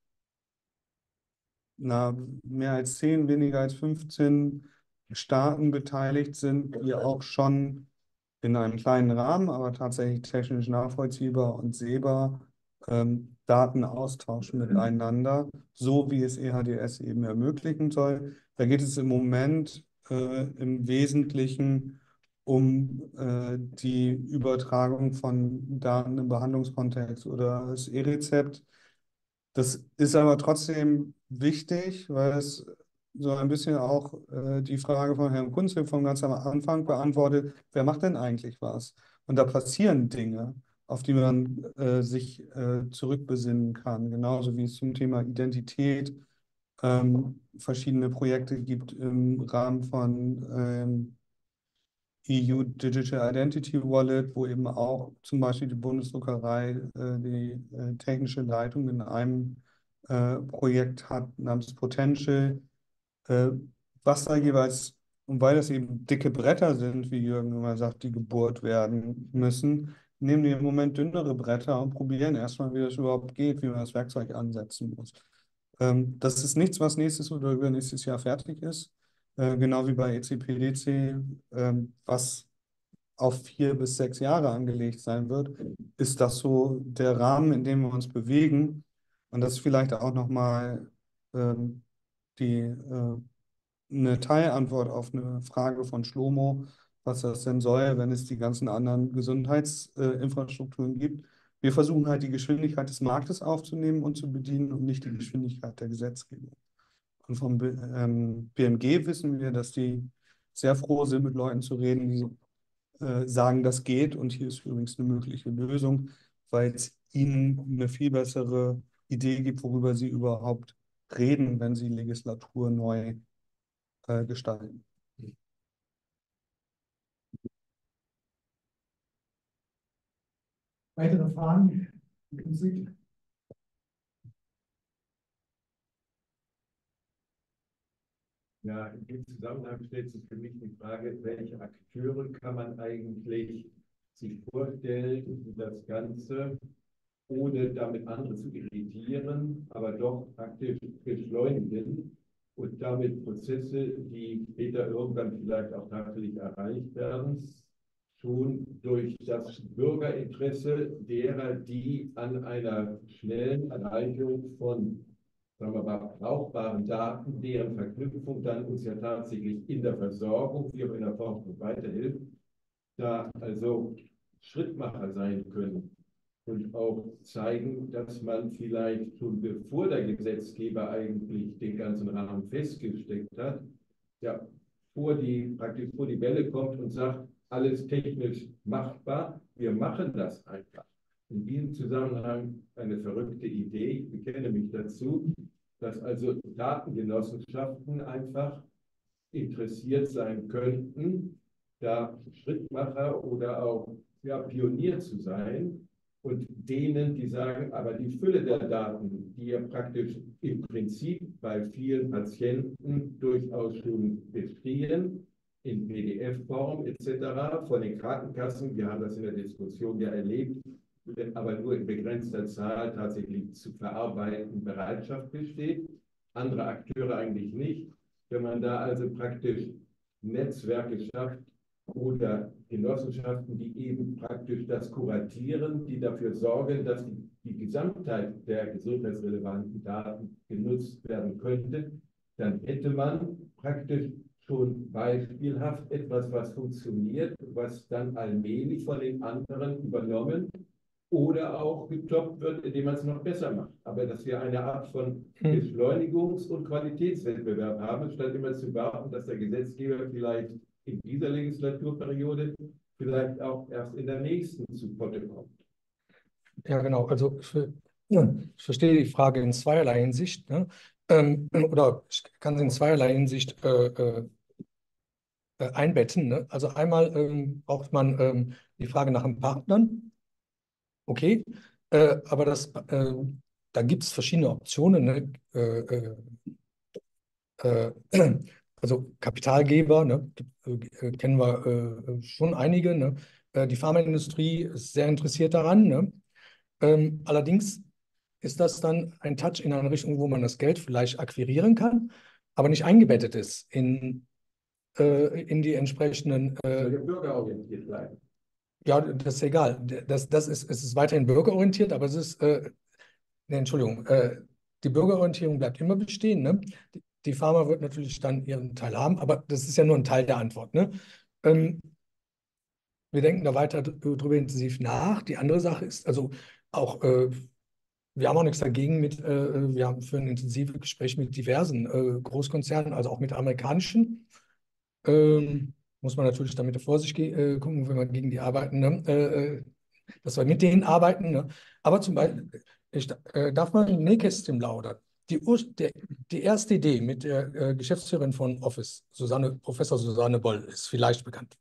na, mehr als zehn, weniger als fünfzehn Staaten beteiligt sind, die auch schon in einem kleinen Rahmen, aber tatsächlich technisch nachvollziehbar und sehbar ähm, Daten austauschen miteinander, so wie es E H D S eben ermöglichen soll. Da geht es im Moment äh, im Wesentlichen um äh, die Übertragung von Daten im Behandlungskontext oder das E-Rezept. Das ist aber trotzdem wichtig, weil es so ein bisschen auch äh, die Frage von Herrn Kunze von ganz am Anfang beantwortet, wer macht denn eigentlich was? Und da passieren Dinge, auf die man äh, sich äh, zurückbesinnen kann, genauso wie es zum Thema Identität ähm, verschiedene Projekte gibt im Rahmen von ähm, E U Digital Identity Wallet, wo eben auch zum Beispiel die Bundesdruckerei äh, die äh, technische Leitung in einem äh, Projekt hat namens Potential, äh, was da jeweils, und weil das eben dicke Bretter sind, wie Jürgen immer sagt, die gebohrt werden müssen, nehmen die im Moment dünnere Bretter und probieren erstmal, wie das überhaupt geht, wie man das Werkzeug ansetzen muss. Ähm, das ist nichts, was nächstes oder übernächstes Jahr fertig ist, äh, genau wie bei E C P D C, ähm, was auf vier bis sechs Jahre angelegt sein wird, ist das so der Rahmen, in dem wir uns bewegen. Und das ist vielleicht auch nochmal ähm, die, äh, eine Teilantwort auf eine Frage von Shlomo, was das denn soll, wenn es die ganzen anderen Gesundheitsinfrastrukturen äh, gibt. Wir versuchen halt die Geschwindigkeit des Marktes aufzunehmen und zu bedienen und nicht die Geschwindigkeit der Gesetzgebung. Und vom B ähm, B M G wissen wir, dass die sehr froh sind, mit Leuten zu reden, die äh, sagen, das geht. Und hier ist übrigens eine mögliche Lösung, weil es ihnen eine viel bessere Idee gibt, worüber sie überhaupt reden, wenn sie Legislatur neu äh, gestalten. Weitere Fragen? Musik? Ja, in dem Zusammenhang stellt sich für mich die Frage, welche Akteure kann man eigentlich sich vorstellen, die das Ganze, ohne damit andere zu irritieren, aber doch praktisch beschleunigen und damit Prozesse, die später irgendwann vielleicht auch tatsächlich erreicht werden, schon durch das Bürgerinteresse derer, die an einer schnellen Erreichung von, sagen wir mal, brauchbaren Daten, deren Verknüpfung dann uns ja tatsächlich in der Versorgung wie auch in der Forschung weiterhilft, da also Schrittmacher sein können und auch zeigen, dass man vielleicht schon bevor der Gesetzgeber eigentlich den ganzen Rahmen festgesteckt hat, ja, vor die, praktisch vor die Welle kommt und sagt, alles technisch machbar, wir machen das einfach. In diesem Zusammenhang eine verrückte Idee, ich bekenne mich dazu, dass also Datengenossenschaften einfach interessiert sein könnten, da Schrittmacher oder auch ja, Pionier zu sein und denen, die sagen, aber die Fülle der Daten, die ja praktisch im Prinzip bei vielen Patienten durchaus schon bestehen, in P D F-Form et cetera von den Krankenkassen, wir haben das in der Diskussion ja erlebt, aber nur in begrenzter Zahl tatsächlich zu verarbeiten Bereitschaft besteht, andere Akteure eigentlich nicht. Wenn man da also praktisch Netzwerke schafft, oder Genossenschaften, die eben praktisch das kuratieren, die dafür sorgen, dass die, die Gesamtheit der gesundheitsrelevanten Daten genutzt werden könnte, dann hätte man praktisch schon beispielhaft etwas, was funktioniert, was dann allmählich von den anderen übernommen oder auch gestoppt wird, indem man es noch besser macht. Aber dass wir eine Art von Beschleunigungs- und Qualitätswettbewerb haben, statt immer zu warten, dass der Gesetzgeber vielleicht in dieser Legislaturperiode vielleicht auch erst in der nächsten zu Potte kommt. Ja, genau. Also ich, ja, ich verstehe die Frage in zweierlei Hinsicht, ne? Ähm, oder ich kann sie in zweierlei Hinsicht äh, äh, einbetten. Ne? Also einmal ähm, braucht man ähm, die Frage nach den Partnern. Okay, äh, aber das, äh, da gibt es verschiedene Optionen. Ne? Äh, äh, äh, also Kapitalgeber, ne? äh, kennen wir äh, schon einige. Ne? Äh, die Pharmaindustrie ist sehr interessiert daran. Ne? Ähm, allerdings ist das dann ein Touch in eine Richtung, wo man das Geld vielleicht akquirieren kann, aber nicht eingebettet ist in, äh, in die entsprechenden. Äh, Soll ja bürgerorientiert bleiben. Ja, das ist egal. Das, das ist, es ist weiterhin bürgerorientiert, aber es ist, äh, nee, Entschuldigung, äh, die Bürgerorientierung bleibt immer bestehen. Ne? Die, die Pharma wird natürlich dann ihren Teil haben, aber das ist ja nur ein Teil der Antwort. Ne? Ähm, wir denken da weiter drüber intensiv nach. Die andere Sache ist, also auch, äh, wir haben auch nichts dagegen mit, äh, wir haben für ein intensives Gespräch mit diversen äh, Großkonzernen, also auch mit amerikanischen. Ähm, muss man natürlich damit Vorsicht äh, gucken, wenn man gegen die arbeiten, ne? äh, dass wir mit denen arbeiten. Ne? Aber zum Beispiel, ich, äh, darf man ein Nähkästchen plaudern. Die, Ur der, die erste Idee mit der äh, Geschäftsführerin von Office, Susanne, Professor Susanne Boll, ist vielleicht bekannt.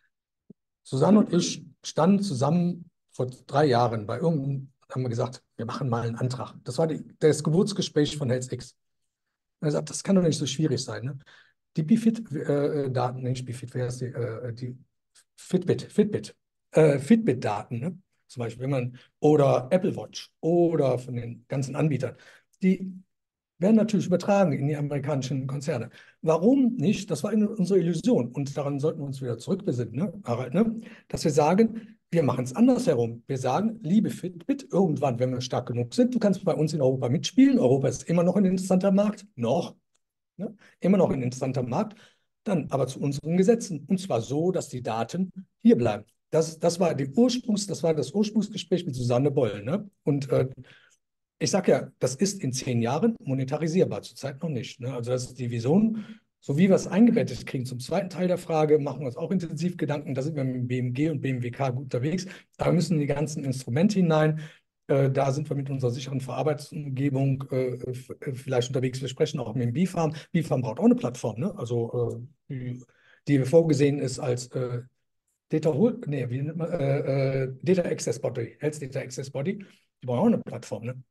Susanne und ich standen zusammen vor drei Jahren bei irgendeinem, haben wir gesagt, wir machen mal einen Antrag. Das war die, das Geburtsgespräch von HealthX. Er sagt, das kann doch nicht so schwierig sein. Ne? Die Bifit-Daten, äh, nicht Bifit, wer ist die, äh, die Fitbit, Fitbit, äh, Fitbit-Daten, ne? Zum Beispiel, wenn man, oder Apple Watch oder von den ganzen Anbietern, die werden natürlich übertragen in die amerikanischen Konzerne. Warum nicht? Das war unsere Illusion und daran sollten wir uns wieder zurückbesinnen, ne, Harald, ne? Dass wir sagen, wir machen es andersherum. Wir sagen, liebe Fitbit, irgendwann, wenn wir stark genug sind, du kannst bei uns in Europa mitspielen. Europa ist immer noch ein interessanter Markt, noch, ne? Immer noch ein interessanter Markt, dann aber zu unseren Gesetzen. Und zwar so, dass die Daten hier bleiben. Das, das, war, die Ursprungs, das war das Ursprungsgespräch mit Susanne Boll. Ne? Und äh, ich sage ja, das ist in zehn Jahren monetarisierbar, zurzeit noch nicht. Ne? Also das ist die Vision. So wie wir es eingebettet kriegen zum zweiten Teil der Frage, machen wir uns auch intensiv Gedanken. Da sind wir mit dem B M G und B M W K gut unterwegs. Da müssen die ganzen Instrumente hinein. Äh, da sind wir mit unserer sicheren Verarbeitungsumgebung äh, vielleicht unterwegs. Wir sprechen auch mit dem B Farm. B Farm braucht auch eine Plattform, ne? Also äh, die, die vorgesehen ist als äh, Data, nee, wie nennt man, äh, äh, Data Access Body, Health Data Access Body. Die brauchen auch eine Plattform, ne?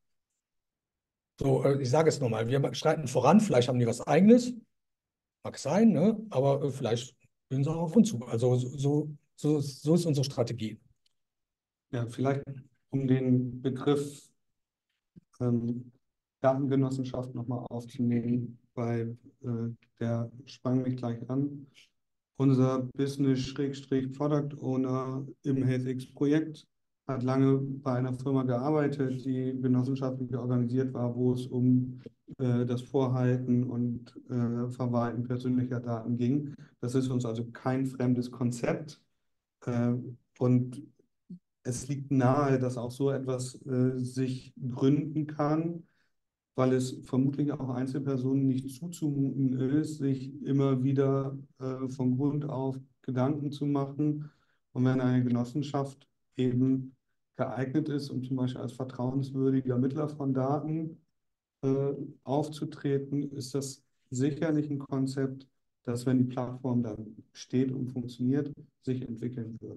So, äh, ich sage es nochmal, wir schreiten voran, vielleicht haben die was Eigenes, mag sein, ne? Aber äh, vielleicht gehen sie auch auf uns zu. Also so, so, so ist unsere Strategie. Ja, vielleicht um den Begriff ähm, Datengenossenschaft nochmal aufzunehmen, weil äh, der sprang mich gleich an. Unser Business-Product Owner im HealthX-Projekt hat lange bei einer Firma gearbeitet, die genossenschaftlich organisiert war, wo es um äh, das Vorhalten und äh, Verwalten persönlicher Daten ging. Das ist uns also kein fremdes Konzept. Äh, und es liegt nahe, dass auch so etwas äh, sich gründen kann, weil es vermutlich auch Einzelpersonen nicht zuzumuten ist, sich immer wieder äh, von Grund auf Gedanken zu machen. Und wenn eine Genossenschaft eben geeignet ist, um zum Beispiel als vertrauenswürdiger Mittler von Daten äh, aufzutreten, ist das sicherlich ein Konzept, das, wenn die Plattform dann steht und funktioniert, sich entwickeln wird.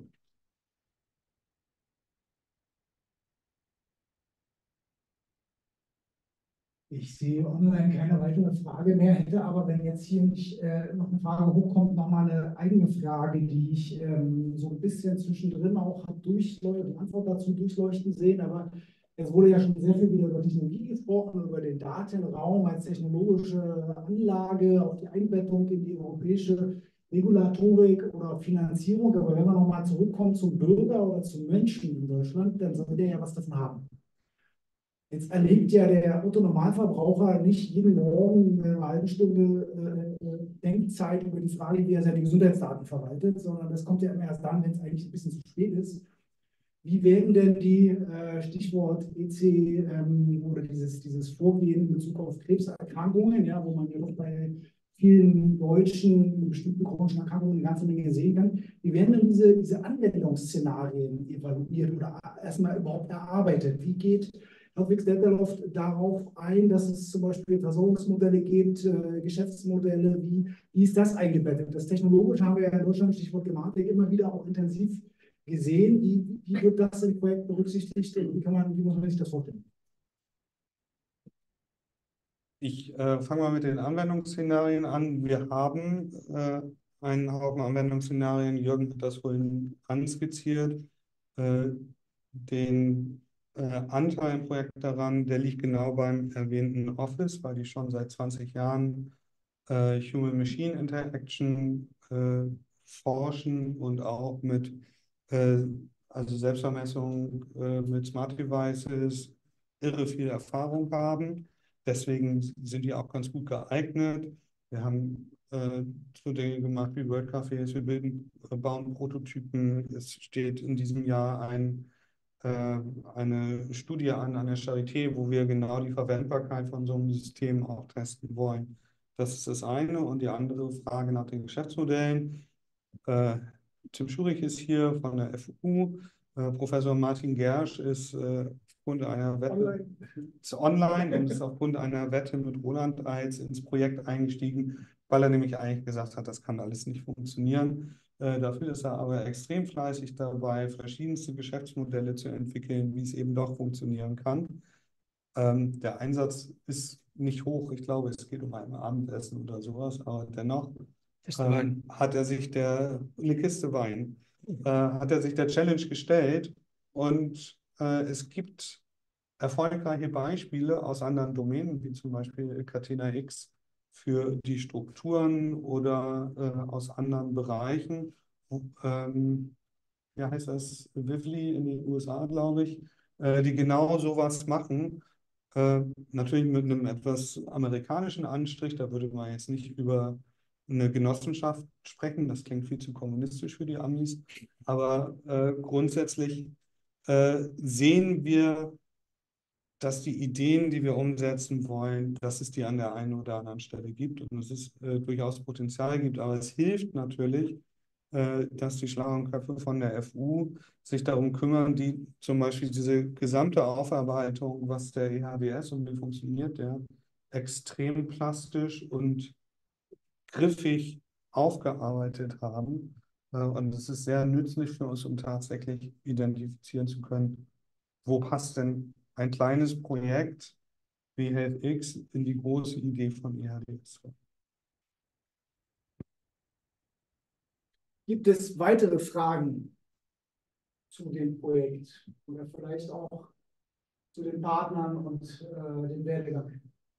Ich sehe online keine weitere Frage mehr, hätte aber, wenn jetzt hier nicht äh, noch eine Frage hochkommt, nochmal eine eigene Frage, die ich ähm, so ein bisschen zwischendrin auch habe durchleuchten, die Antwort dazu durchleuchten sehen. Aber es wurde ja schon sehr viel wieder über Technologie gesprochen, über den Datenraum als technologische Anlage, auch die Einbettung in die europäische Regulatorik oder Finanzierung. Aber wenn wir nochmal zurückkommen zum Bürger oder zum Menschen in Deutschland, dann soll der ja was davon haben. Jetzt erlebt ja der Otto-Normalverbraucher nicht jeden Morgen eine halbe Stunde äh, Denkzeit über die Frage, wie er seine Gesundheitsdaten verwaltet, sondern das kommt ja immer erst dann, wenn es eigentlich ein bisschen zu spät ist. Wie werden denn die, äh, Stichwort E C ähm, oder dieses, dieses Vorgehen in Bezug auf Krebserkrankungen, ja, wo man ja doch bei vielen Deutschen mit bestimmten chronischen Erkrankungen eine ganze Menge sehen kann, wie werden denn diese, diese Anwendungsszenarien evaluiert oder erstmal überhaupt erarbeitet? Wie geht Helfix Delta darauf ein, dass es zum Beispiel Versorgungsmodelle gibt, äh, Geschäftsmodelle? Wie, wie ist das eingebettet? Das technologisch haben wir ja in Deutschland, Stichwort Gematik, immer wieder auch intensiv gesehen. Wie, wie wird das im Projekt berücksichtigt und wie, kann man, wie muss man sich das vorstellen? Ich äh, fange mal mit den Anwendungsszenarien an. Wir haben äh, einen Haufen Anwendungsszenarien. Jürgen hat das vorhin anskizziert. Äh, den äh, Anteil im Projekt daran, der liegt genau beim erwähnten Office, weil die schon seit zwanzig Jahren äh, Human-Machine-Interaction äh, forschen und auch mit äh, also Selbstvermessung äh, mit Smart Devices irre viel Erfahrung haben. Deswegen sind die auch ganz gut geeignet. Wir haben äh, so Dinge gemacht wie World Cafés, wir bilden, äh, bauen Prototypen. Es steht in diesem Jahr ein, äh, eine Studie an an der Charité, wo wir genau die Verwendbarkeit von so einem System auch testen wollen. Das ist das eine. Und die andere Frage nach den Geschäftsmodellen. Äh, Tim Schurich ist hier von der F U. Äh, Professor Martin Gersch ist äh, aufgrund einer Wette online. Ist online und ist aufgrund einer Wette mit Roland Eils ins Projekt eingestiegen, weil er nämlich eigentlich gesagt hat, das kann alles nicht funktionieren. Äh, dafür ist er aber extrem fleißig dabei, verschiedenste Geschäftsmodelle zu entwickeln, wie es eben doch funktionieren kann. Ähm, der Einsatz ist nicht hoch. Ich glaube, es geht um ein Abendessen oder sowas, aber dennoch ähm, hat er sich der, eine Kiste Wein, äh, hat er sich der Challenge gestellt und äh, es gibt erfolgreiche Beispiele aus anderen Domänen, wie zum Beispiel Catena X für die Strukturen oder äh, aus anderen Bereichen. Ähm, ja, heißt das Vivli in den U S A, glaube ich, äh, die genau sowas machen. Äh, natürlich mit einem etwas amerikanischen Anstrich, da würde man jetzt nicht über eine Genossenschaft sprechen, das klingt viel zu kommunistisch für die Amis, aber äh, grundsätzlich äh, sehen wir, dass die Ideen, die wir umsetzen wollen, dass es die an der einen oder anderen Stelle gibt und dass es äh, durchaus Potenzial gibt, aber es hilft natürlich, äh, dass die schlauen Köpfe von der F U sich darum kümmern, die zum Beispiel diese gesamte Aufarbeitung, was der E H D S und wie funktioniert der, extrem plastisch und griffig aufgearbeitet haben. Äh, und es ist sehr nützlich für uns, um tatsächlich identifizieren zu können, wo passt denn ein kleines Projekt wie HealthX in die große Idee von E H D S. Gibt es weitere Fragen zu dem Projekt oder vielleicht auch zu den Partnern und äh, dem Werdegang?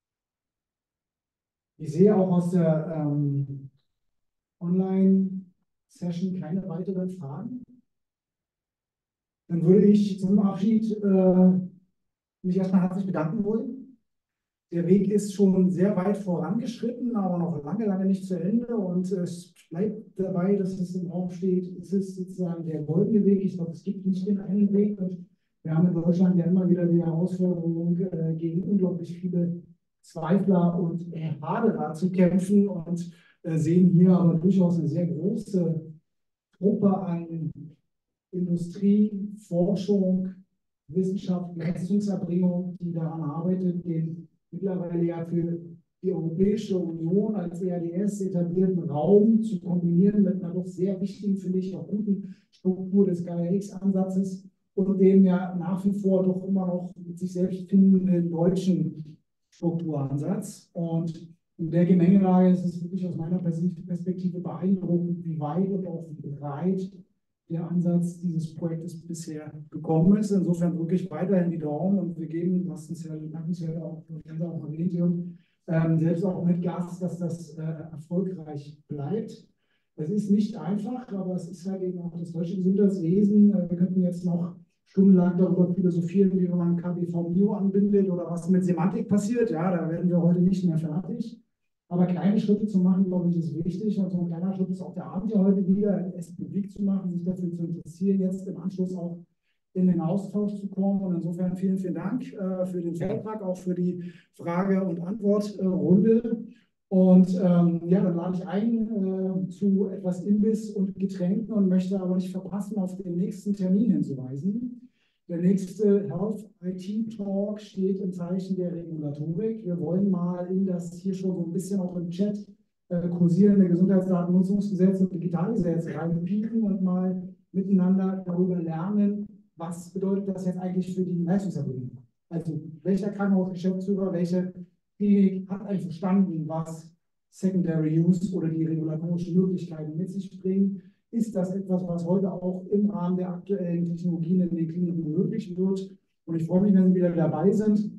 Ich sehe auch aus der ähm, Online-Session keine weiteren Fragen. Dann würde ich zum Abschied äh, mich erstmal herzlich bedanken wollen. Der Weg ist schon sehr weit vorangeschritten, aber noch lange, lange nicht zu Ende. Und es bleibt dabei, dass es im Raum steht, es ist sozusagen der goldene Weg. Ich glaube, es gibt nicht den einen Weg. Und wir haben in Deutschland ja immer wieder die Herausforderung, äh, gegen unglaublich viele Zweifler und äh, Haderer zu kämpfen und äh, sehen hier aber durchaus eine sehr große Gruppe an Industrie, Forschung, Wissenschaft, Leistungserbringung, die daran arbeitet, den mittlerweile ja für die Europäische Union als E H D S etablierten Raum zu kombinieren mit einer doch sehr wichtigen, finde ich, auch guten Struktur des Gaia X-Ansatzes und dem ja nach wie vor doch immer noch mit sich selbst findenden deutschen Strukturansatz. Und in der Gemengelage ist es wirklich aus meiner Perspektive beeindruckend, wie weit und auch wie breit der Ansatz dieses Projektes bisher gekommen ist. Insofern wirklich weiterhin die Daumen und wir geben, was uns ja dankenswert auch, auch erwähnt, ähm, selbst auch mit Gas, dass das äh, erfolgreich bleibt. Es ist nicht einfach, aber es ist halt eben auch das deutsche Gesundheitswesen. Wir könnten jetzt noch stundenlang darüber philosophieren, wie man K B V-Bio anbindet oder was mit Semantik passiert. Ja, da werden wir heute nicht mehr fertig. Aber kleine Schritte zu machen, glaube ich, ist wichtig. Und so ein kleiner Schritt ist auch der Abend ja heute wieder, es publik zu machen, sich dafür zu interessieren, jetzt im Anschluss auch in den Austausch zu kommen. Und insofern vielen, vielen Dank äh, für den Vortrag, auch für die Frage- und Antwortrunde. Und ähm, ja, dann lade ich ein äh, zu etwas Imbiss und Getränken und möchte aber nicht verpassen, auf den nächsten Termin hinzuweisen. Der nächste Health I T Talk steht im Zeichen der Regulatorik. Wir wollen mal in das hier schon so ein bisschen auch im Chat äh, kursierende Gesundheitsdatennutzungsgesetz und Digitalgesetz reinpieken und mal miteinander darüber lernen, was bedeutet das jetzt eigentlich für die Leistungserbringer. Also welcher Krankenhausgeschäftsführer, welche Klinik hat eigentlich verstanden, was Secondary Use oder die regulatorischen Möglichkeiten mit sich bringen. Ist das etwas, was heute auch im Rahmen der aktuellen Technologien in den Kliniken möglich wird? Und ich freue mich, wenn Sie wieder dabei sind.